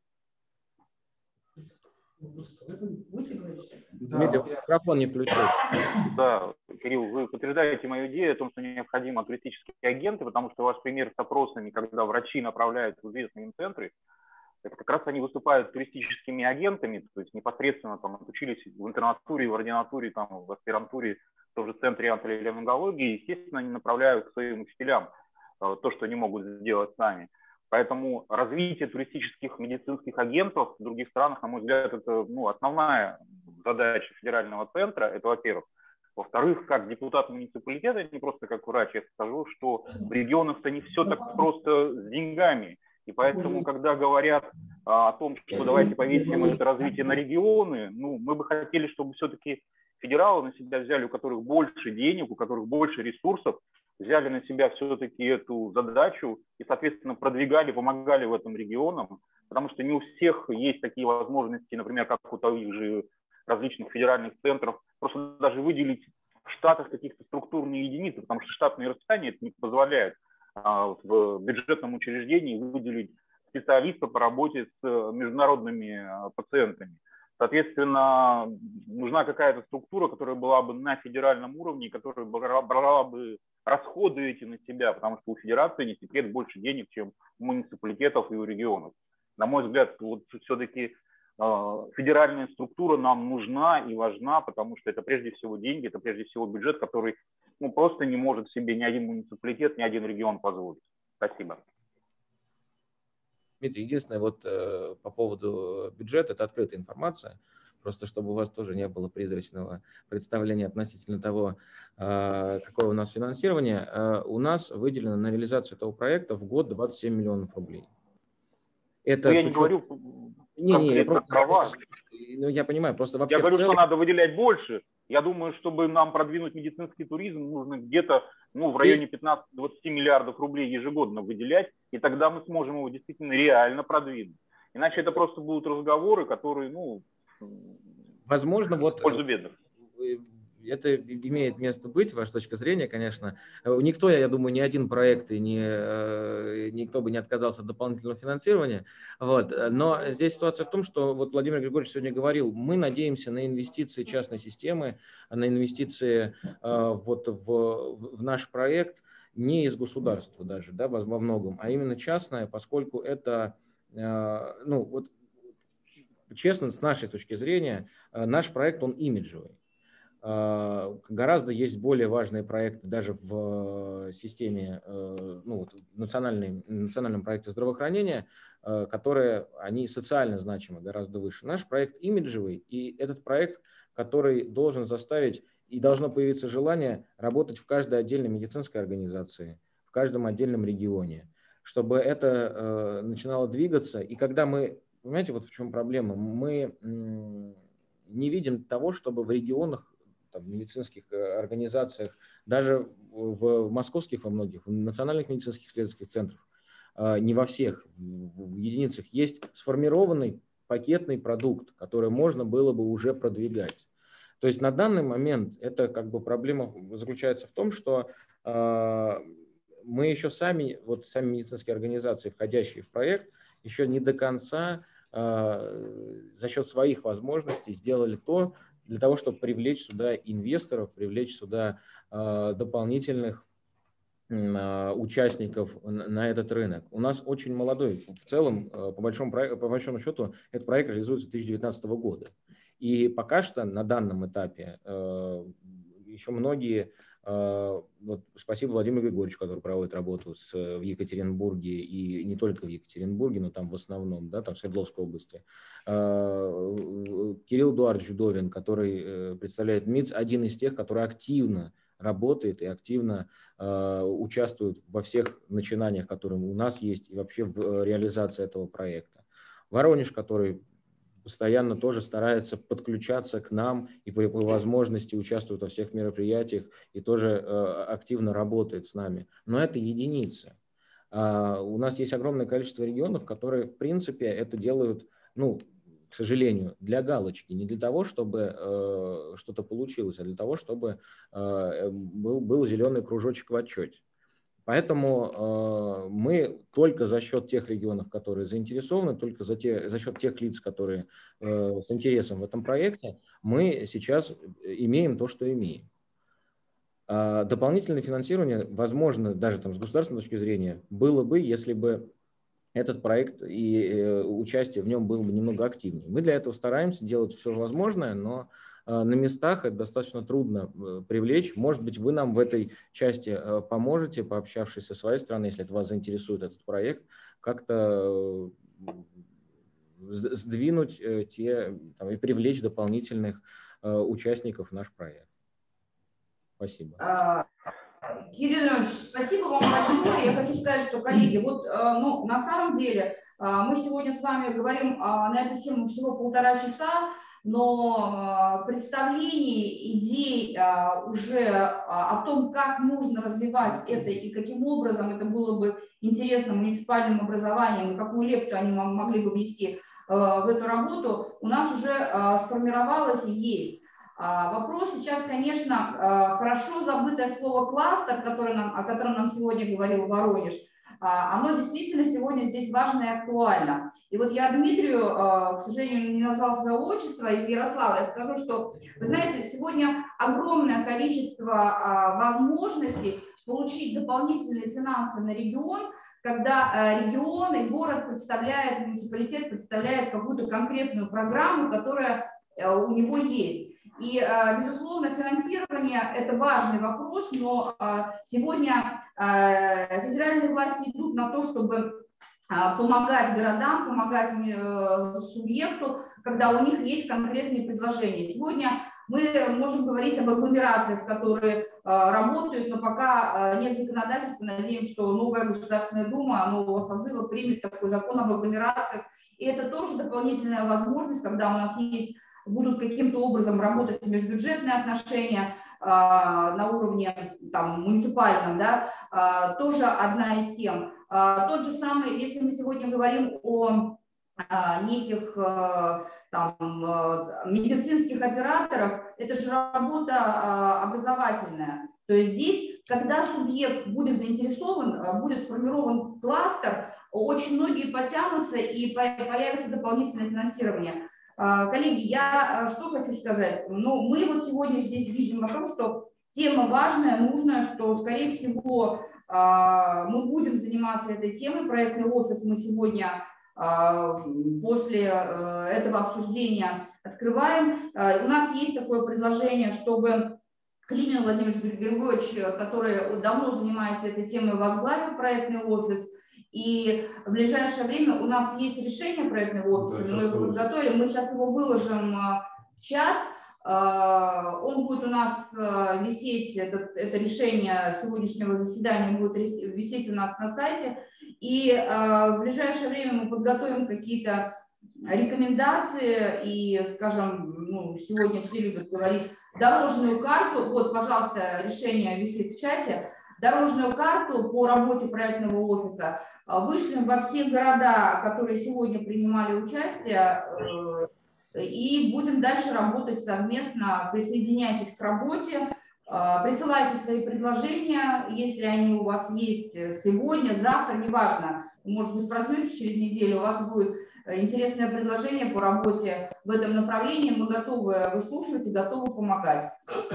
Дмитрий, микрофон не включил. Да, Кирилл, вы подтверждаете мою идею о том, что необходимы туристические агенты, потому что ваш пример с опросами, когда врачи направляют в известные им центры, это как раз они выступают туристическими агентами, то есть непосредственно там отучились в интернатуре, в ординатуре, там, в аспирантуре, в том же центре антолерингологии, естественно, они направляют к своим учителям то, что не могут сделать сами. Поэтому развитие туристических медицинских агентов в других странах, на мой взгляд, это ну, основная задача федерального центра, это во-первых. Во-вторых, как депутат муниципалитета, не просто как врач, я скажу, что в регионах-то не все так просто с деньгами. И поэтому, когда говорят а, о том, что давайте повесим это развитие на регионы, ну, мы бы хотели, чтобы все-таки федералы на себя взяли, у которых больше денег, у которых больше ресурсов, взяли на себя все-таки эту задачу и, соответственно, продвигали, помогали в этом регионам, потому что не у всех есть такие возможности, например, как у таких же различных федеральных центров, просто даже выделить в штатах каких-то структурные единицы, потому что штатное расписание это не позволяет а, в бюджетном учреждении выделить специалиста по работе с международными а, пациентами. Соответственно, нужна какая-то структура, которая была бы на федеральном уровне, которая брала, брала бы расходы эти на себя, потому что у федерации, не секрет, больше денег, чем у муниципалитетов и у регионов. На мой взгляд, вот все-таки э, федеральная структура нам нужна и важна, потому что это прежде всего деньги, это прежде всего бюджет, который ну, просто не может себе ни один муниципалитет, ни один регион позволить. Спасибо. Дмитрий, единственное, вот э, по поводу бюджета, это открытая информация, просто чтобы у вас тоже не было призрачного представления относительно того, э, какое у нас финансирование. Э, у нас выделено на реализацию этого проекта в год двадцать семь миллионов рублей. Это я учет... не говорю не, не, я просто... права. Ну, я понимаю, просто вообще Я говорю, целом... что надо выделять больше. Я думаю, чтобы нам продвинуть медицинский туризм, нужно где-то ну, в районе пятнадцати-двадцати миллиардов рублей ежегодно выделять, и тогда мы сможем его действительно реально продвинуть. Иначе это просто будут разговоры, которые, ну, возможно, вот в пользу бедных. Это имеет место быть, ваша точка зрения, конечно. Никто, я думаю, ни один проект и ни, никто бы не отказался от дополнительного финансирования. Вот. Но здесь ситуация в том, что вот Владимир Григорьевич сегодня говорил, мы надеемся на инвестиции частной системы, на инвестиции вот в, в наш проект не из государства даже, да, во многом, а именно частное, поскольку это, ну вот, честно, с нашей точки зрения, наш проект, он имиджевый. Гораздо есть более важные проекты даже в системе, ну, вот, национальной, национальном проекте здравоохранения, которые, они социально значимы гораздо выше. Наш проект имиджевый, и этот проект, который должен заставить, и должно появиться желание работать в каждой отдельной медицинской организации, в каждом отдельном регионе, чтобы это начинало двигаться. И когда мы, понимаете, вот в чем проблема, мы не видим того, чтобы в регионах, в медицинских организациях, даже в московских во многих, в национальных медицинских исследовательских центрах, не во всех, в единицах, есть сформированный пакетный продукт, который можно было бы уже продвигать. То есть на данный момент это как бы проблема заключается в том, что мы еще сами, вот сами медицинские организации, входящие в проект, еще не до конца за счет своих возможностей сделали то, для того, чтобы привлечь сюда инвесторов, привлечь сюда э, дополнительных э, участников на, на этот рынок. У нас очень молодой, в целом, э, по, большому, по большому счету, этот проект реализуется с две тысячи девятнадцатого года. И пока что на данном этапе э, еще многие, э, вот, спасибо Владимиру Григорьевичу, который проводит работу с, в Екатеринбурге, и не только в Екатеринбурге, но там в основном, да, там в Свердловской области, Кирилл Эдуардович Вдовин, который представляет МИЦ, один из тех, который активно работает и активно э, участвует во всех начинаниях, которые у нас есть, и вообще в реализации этого проекта. Воронеж, который постоянно тоже старается подключаться к нам и при возможности участвует во всех мероприятиях и тоже э, активно работает с нами. Но это единицы. А у нас есть огромное количество регионов, которые, в принципе, это делают, ну, к сожалению, для галочки, не для того, чтобы э, что-то получилось, а для того, чтобы э, был, был зеленый кружочек в отчете. Поэтому э, мы только за счет тех регионов, которые заинтересованы, только за, те, за счет тех лиц, которые э, с интересом в этом проекте, мы сейчас имеем то, что имеем. А дополнительное финансирование, возможно, даже там, с государственной точки зрения, было бы, если бы этот проект и э, участие в нем было бы немного активнее. Мы для этого стараемся делать все возможное, но э, на местах это достаточно трудно э, привлечь. Может быть, вы нам в этой части э, поможете, пообщавшись со своей стороны, если это вас заинтересует этот проект, как-то э, сдвинуть э, те там, и привлечь дополнительных э, участников в наш проект. Спасибо. Кирилл Иванович, спасибо вам большое. Я хочу сказать, что, коллеги, вот ну, на самом деле мы сегодня с вами говорим на эту тему всего полтора часа, но представление идей уже о том, как нужно развивать это и каким образом это было бы интересно муниципальным образованием, и какую лепту они могли бы внести в эту работу, у нас уже сформировалось и есть. Вопрос сейчас, конечно, хорошо забытое слово «кластер», которое нам, о котором нам сегодня говорил Воронеж, оно действительно сегодня здесь важно и актуально. И вот я Дмитрию, к сожалению, не назвал своего отчества, из Ярославля, скажу, что, вы знаете, сегодня огромное количество возможностей получить дополнительные финансы на регион, когда регион и город представляет, муниципалитет представляет какую-то конкретную программу, которая у него есть. И, безусловно, финансирование – это важный вопрос, но сегодня федеральные власти идут на то, чтобы помогать городам, помогать субъекту, когда у них есть конкретные предложения. Сегодня мы можем говорить об агломерациях, которые работают, но пока нет законодательства. Надеемся, что новая Государственная Дума нового созыва примет такой закон об агломерациях. И это тоже дополнительная возможность, когда у нас есть будут каким-то образом работать межбюджетные отношения э, на уровне там, муниципальном, да, э, тоже одна из тем. Э, тот же самый, если мы сегодня говорим о неких там, медицинских операторов, это же работа образовательная. То есть здесь, когда субъект будет заинтересован, будет сформирован кластер, очень многие потянутся и появится дополнительное финансирование. Коллеги, я что хочу сказать? Ну, мы вот сегодня здесь видим о том, что тема важная, нужная, что, скорее всего, мы будем заниматься этой темой. Проектный офис мы сегодня после этого обсуждения открываем. У нас есть такое предложение, чтобы Климин Владимир Григорьевич, который давно занимается этой темой, возглавил проектный офис. И в ближайшее время у нас есть решение проектного офиса, мы его подготовили, мы сейчас его выложим в чат. Он будет у нас висеть, это, это решение сегодняшнего заседания будет висеть у нас на сайте. И в ближайшее время мы подготовим какие-то рекомендации и, скажем, ну, сегодня все любят говорить, дорожную карту, вот, пожалуйста, решение висит в чате, дорожную карту по работе проектного офиса вышлем во все города, которые сегодня принимали участие, и будем дальше работать совместно. Присоединяйтесь к работе, присылайте свои предложения, если они у вас есть сегодня, завтра, неважно. Может быть, проснетесь через неделю, у вас будет интересное предложение по работе в этом направлении. Мы готовы выслушивать и готовы помогать.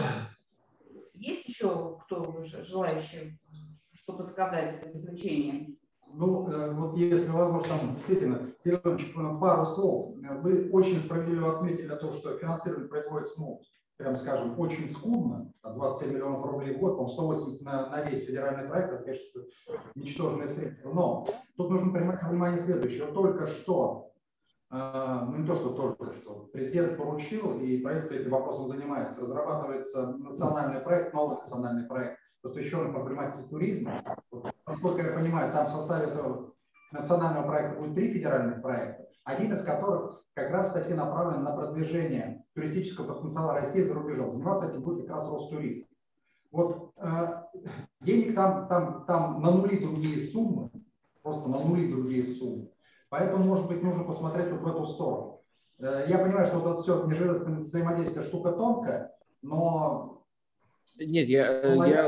Есть еще кто желающий что-то сказать в заключение? Ну, вот если возможно, там действительно, пару слов. Вы очень справедливо отметили то, что финансирование производится, ну, прям скажем, очень скудно, двадцать семь миллионов рублей в год, по сто восемьдесят на, на весь федеральный проект, это, конечно, ничтожные средства. Но тут нужно принимать внимание следующее. Только что, э, ну не то, что только что, президент поручил, и правительство этим вопросом занимается, разрабатывается национальный проект, новый национальный проект, посвященный проблематике туризма. Насколько я понимаю, там в составе этого национального проекта будет три федеральных проекта, один из которых как раз, кстати, направлен на продвижение туристического потенциала России за рубежом. Заниматься этим будет как раз Ростуризм. Вот э, денег там, там, там на нули другие суммы, просто на нули другие суммы. Поэтому, может быть, нужно посмотреть вот в эту сторону. Э, я понимаю, что вот это все межведомственное взаимодействие штука тонкая, но... Нет, я, я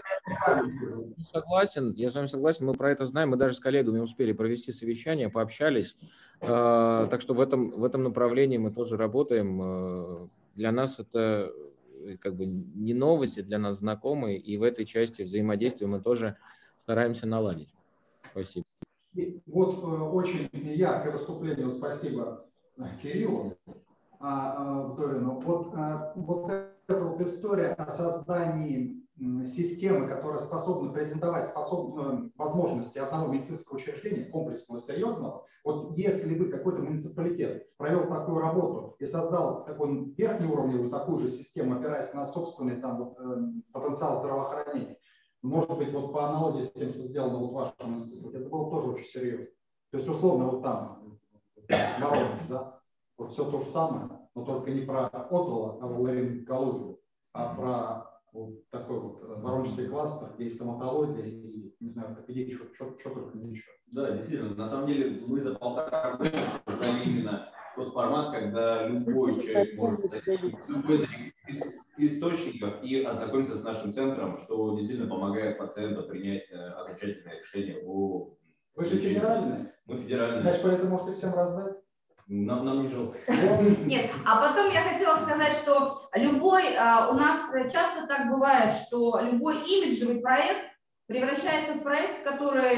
согласен, я с вами согласен, мы про это знаем, мы даже с коллегами успели провести совещание, пообщались, э, так что в этом, в этом направлении мы тоже работаем. Э, для нас это как бы не новости, для нас знакомые, и в этой части взаимодействия мы тоже стараемся наладить. Спасибо. И вот э, очень яркое выступление, вот спасибо Кириллу. А, Вдовину. Вот, вот эта вот история о создании системы, которая способна презентовать способ... возможности одного медицинского учреждения, комплексного, серьезного, вот если бы какой-то муниципалитет провел такую работу и создал такой верхнеуровневую такую же систему, опираясь на собственный там, вот, потенциал здравоохранения, может быть, вот по аналогии с тем, что сделано вот в вашем институте, это было тоже очень серьезно. То есть, условно, вот там, Воронеж, да, вот все то же самое, но только не про Отвала, а ларингологию, а про вот такой вот воронежский кластер, где и стоматология, и, не знаю, ортопедия, что, что, что только не еще. Да, действительно, на самом деле мы за полтора года создали именно тот формат, когда любой человек может зайти в любой из источников и ознакомиться с нашим центром, что действительно помогает пациенту принять окончательное решение о... Вы же федеральные? Мы федеральные. Значит, поэтому можете всем раздать? Нам, нам не жалко. Нет, а потом я хотела сказать, что любой, у нас часто так бывает, что любой имиджевый проект превращается в проект, который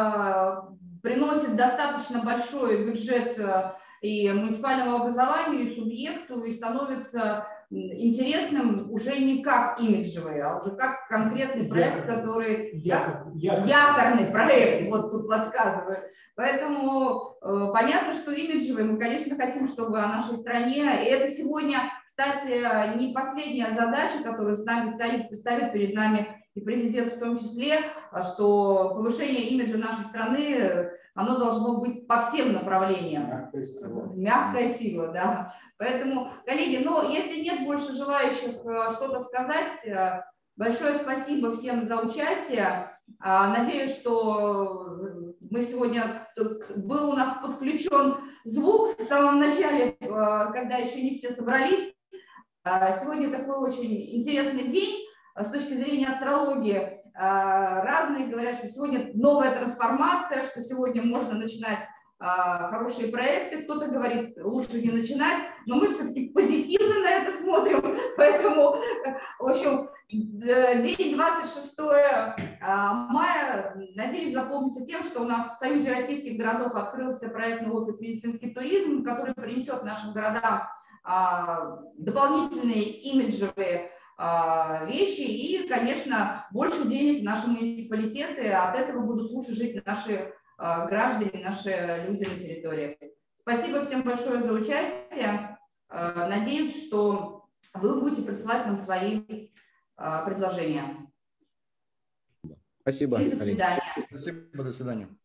приносит достаточно большой бюджет и муниципальному образованию, и субъекту, и становится интересным уже не как имиджевый, а уже как конкретный проект, который... Якор, якор. Якорный проект, вот тут подсказывают. Поэтому э, понятно, что имиджевый, мы, конечно, хотим, чтобы о нашей стране, и это сегодня, кстати, не последняя задача, которую с нами ставит, ставит перед нами и президент в том числе, что повышение имиджа нашей страны, оно должно быть по всем направлениям. Мягкая сила. Мягкая сила, да. Поэтому, коллеги, ну, если нет больше желающих что-то сказать, большое спасибо всем за участие. Надеюсь, что мы сегодня, был у нас подключен звук в самом начале, когда еще не все собрались. Сегодня такой очень интересный день с точки зрения астрологии. Разные говорят, что сегодня новая трансформация, что сегодня можно начинать хорошие проекты, кто-то говорит, лучше не начинать, но мы все-таки позитивно на это смотрим, поэтому, в общем, день двадцать шестое мая, надеюсь, запомнится тем, что у нас в Союзе российских городов открылся проектный офис «Медицинский туризм», который принесет нашим городам дополнительные имиджевые вещи и, конечно, больше денег в наши муниципалитеты, от этого будут лучше жить наши граждане, наши люди на территории. Спасибо всем большое за участие. Надеюсь, что вы будете присылать нам свои предложения. Спасибо. Всем до свидания. Спасибо, до свидания.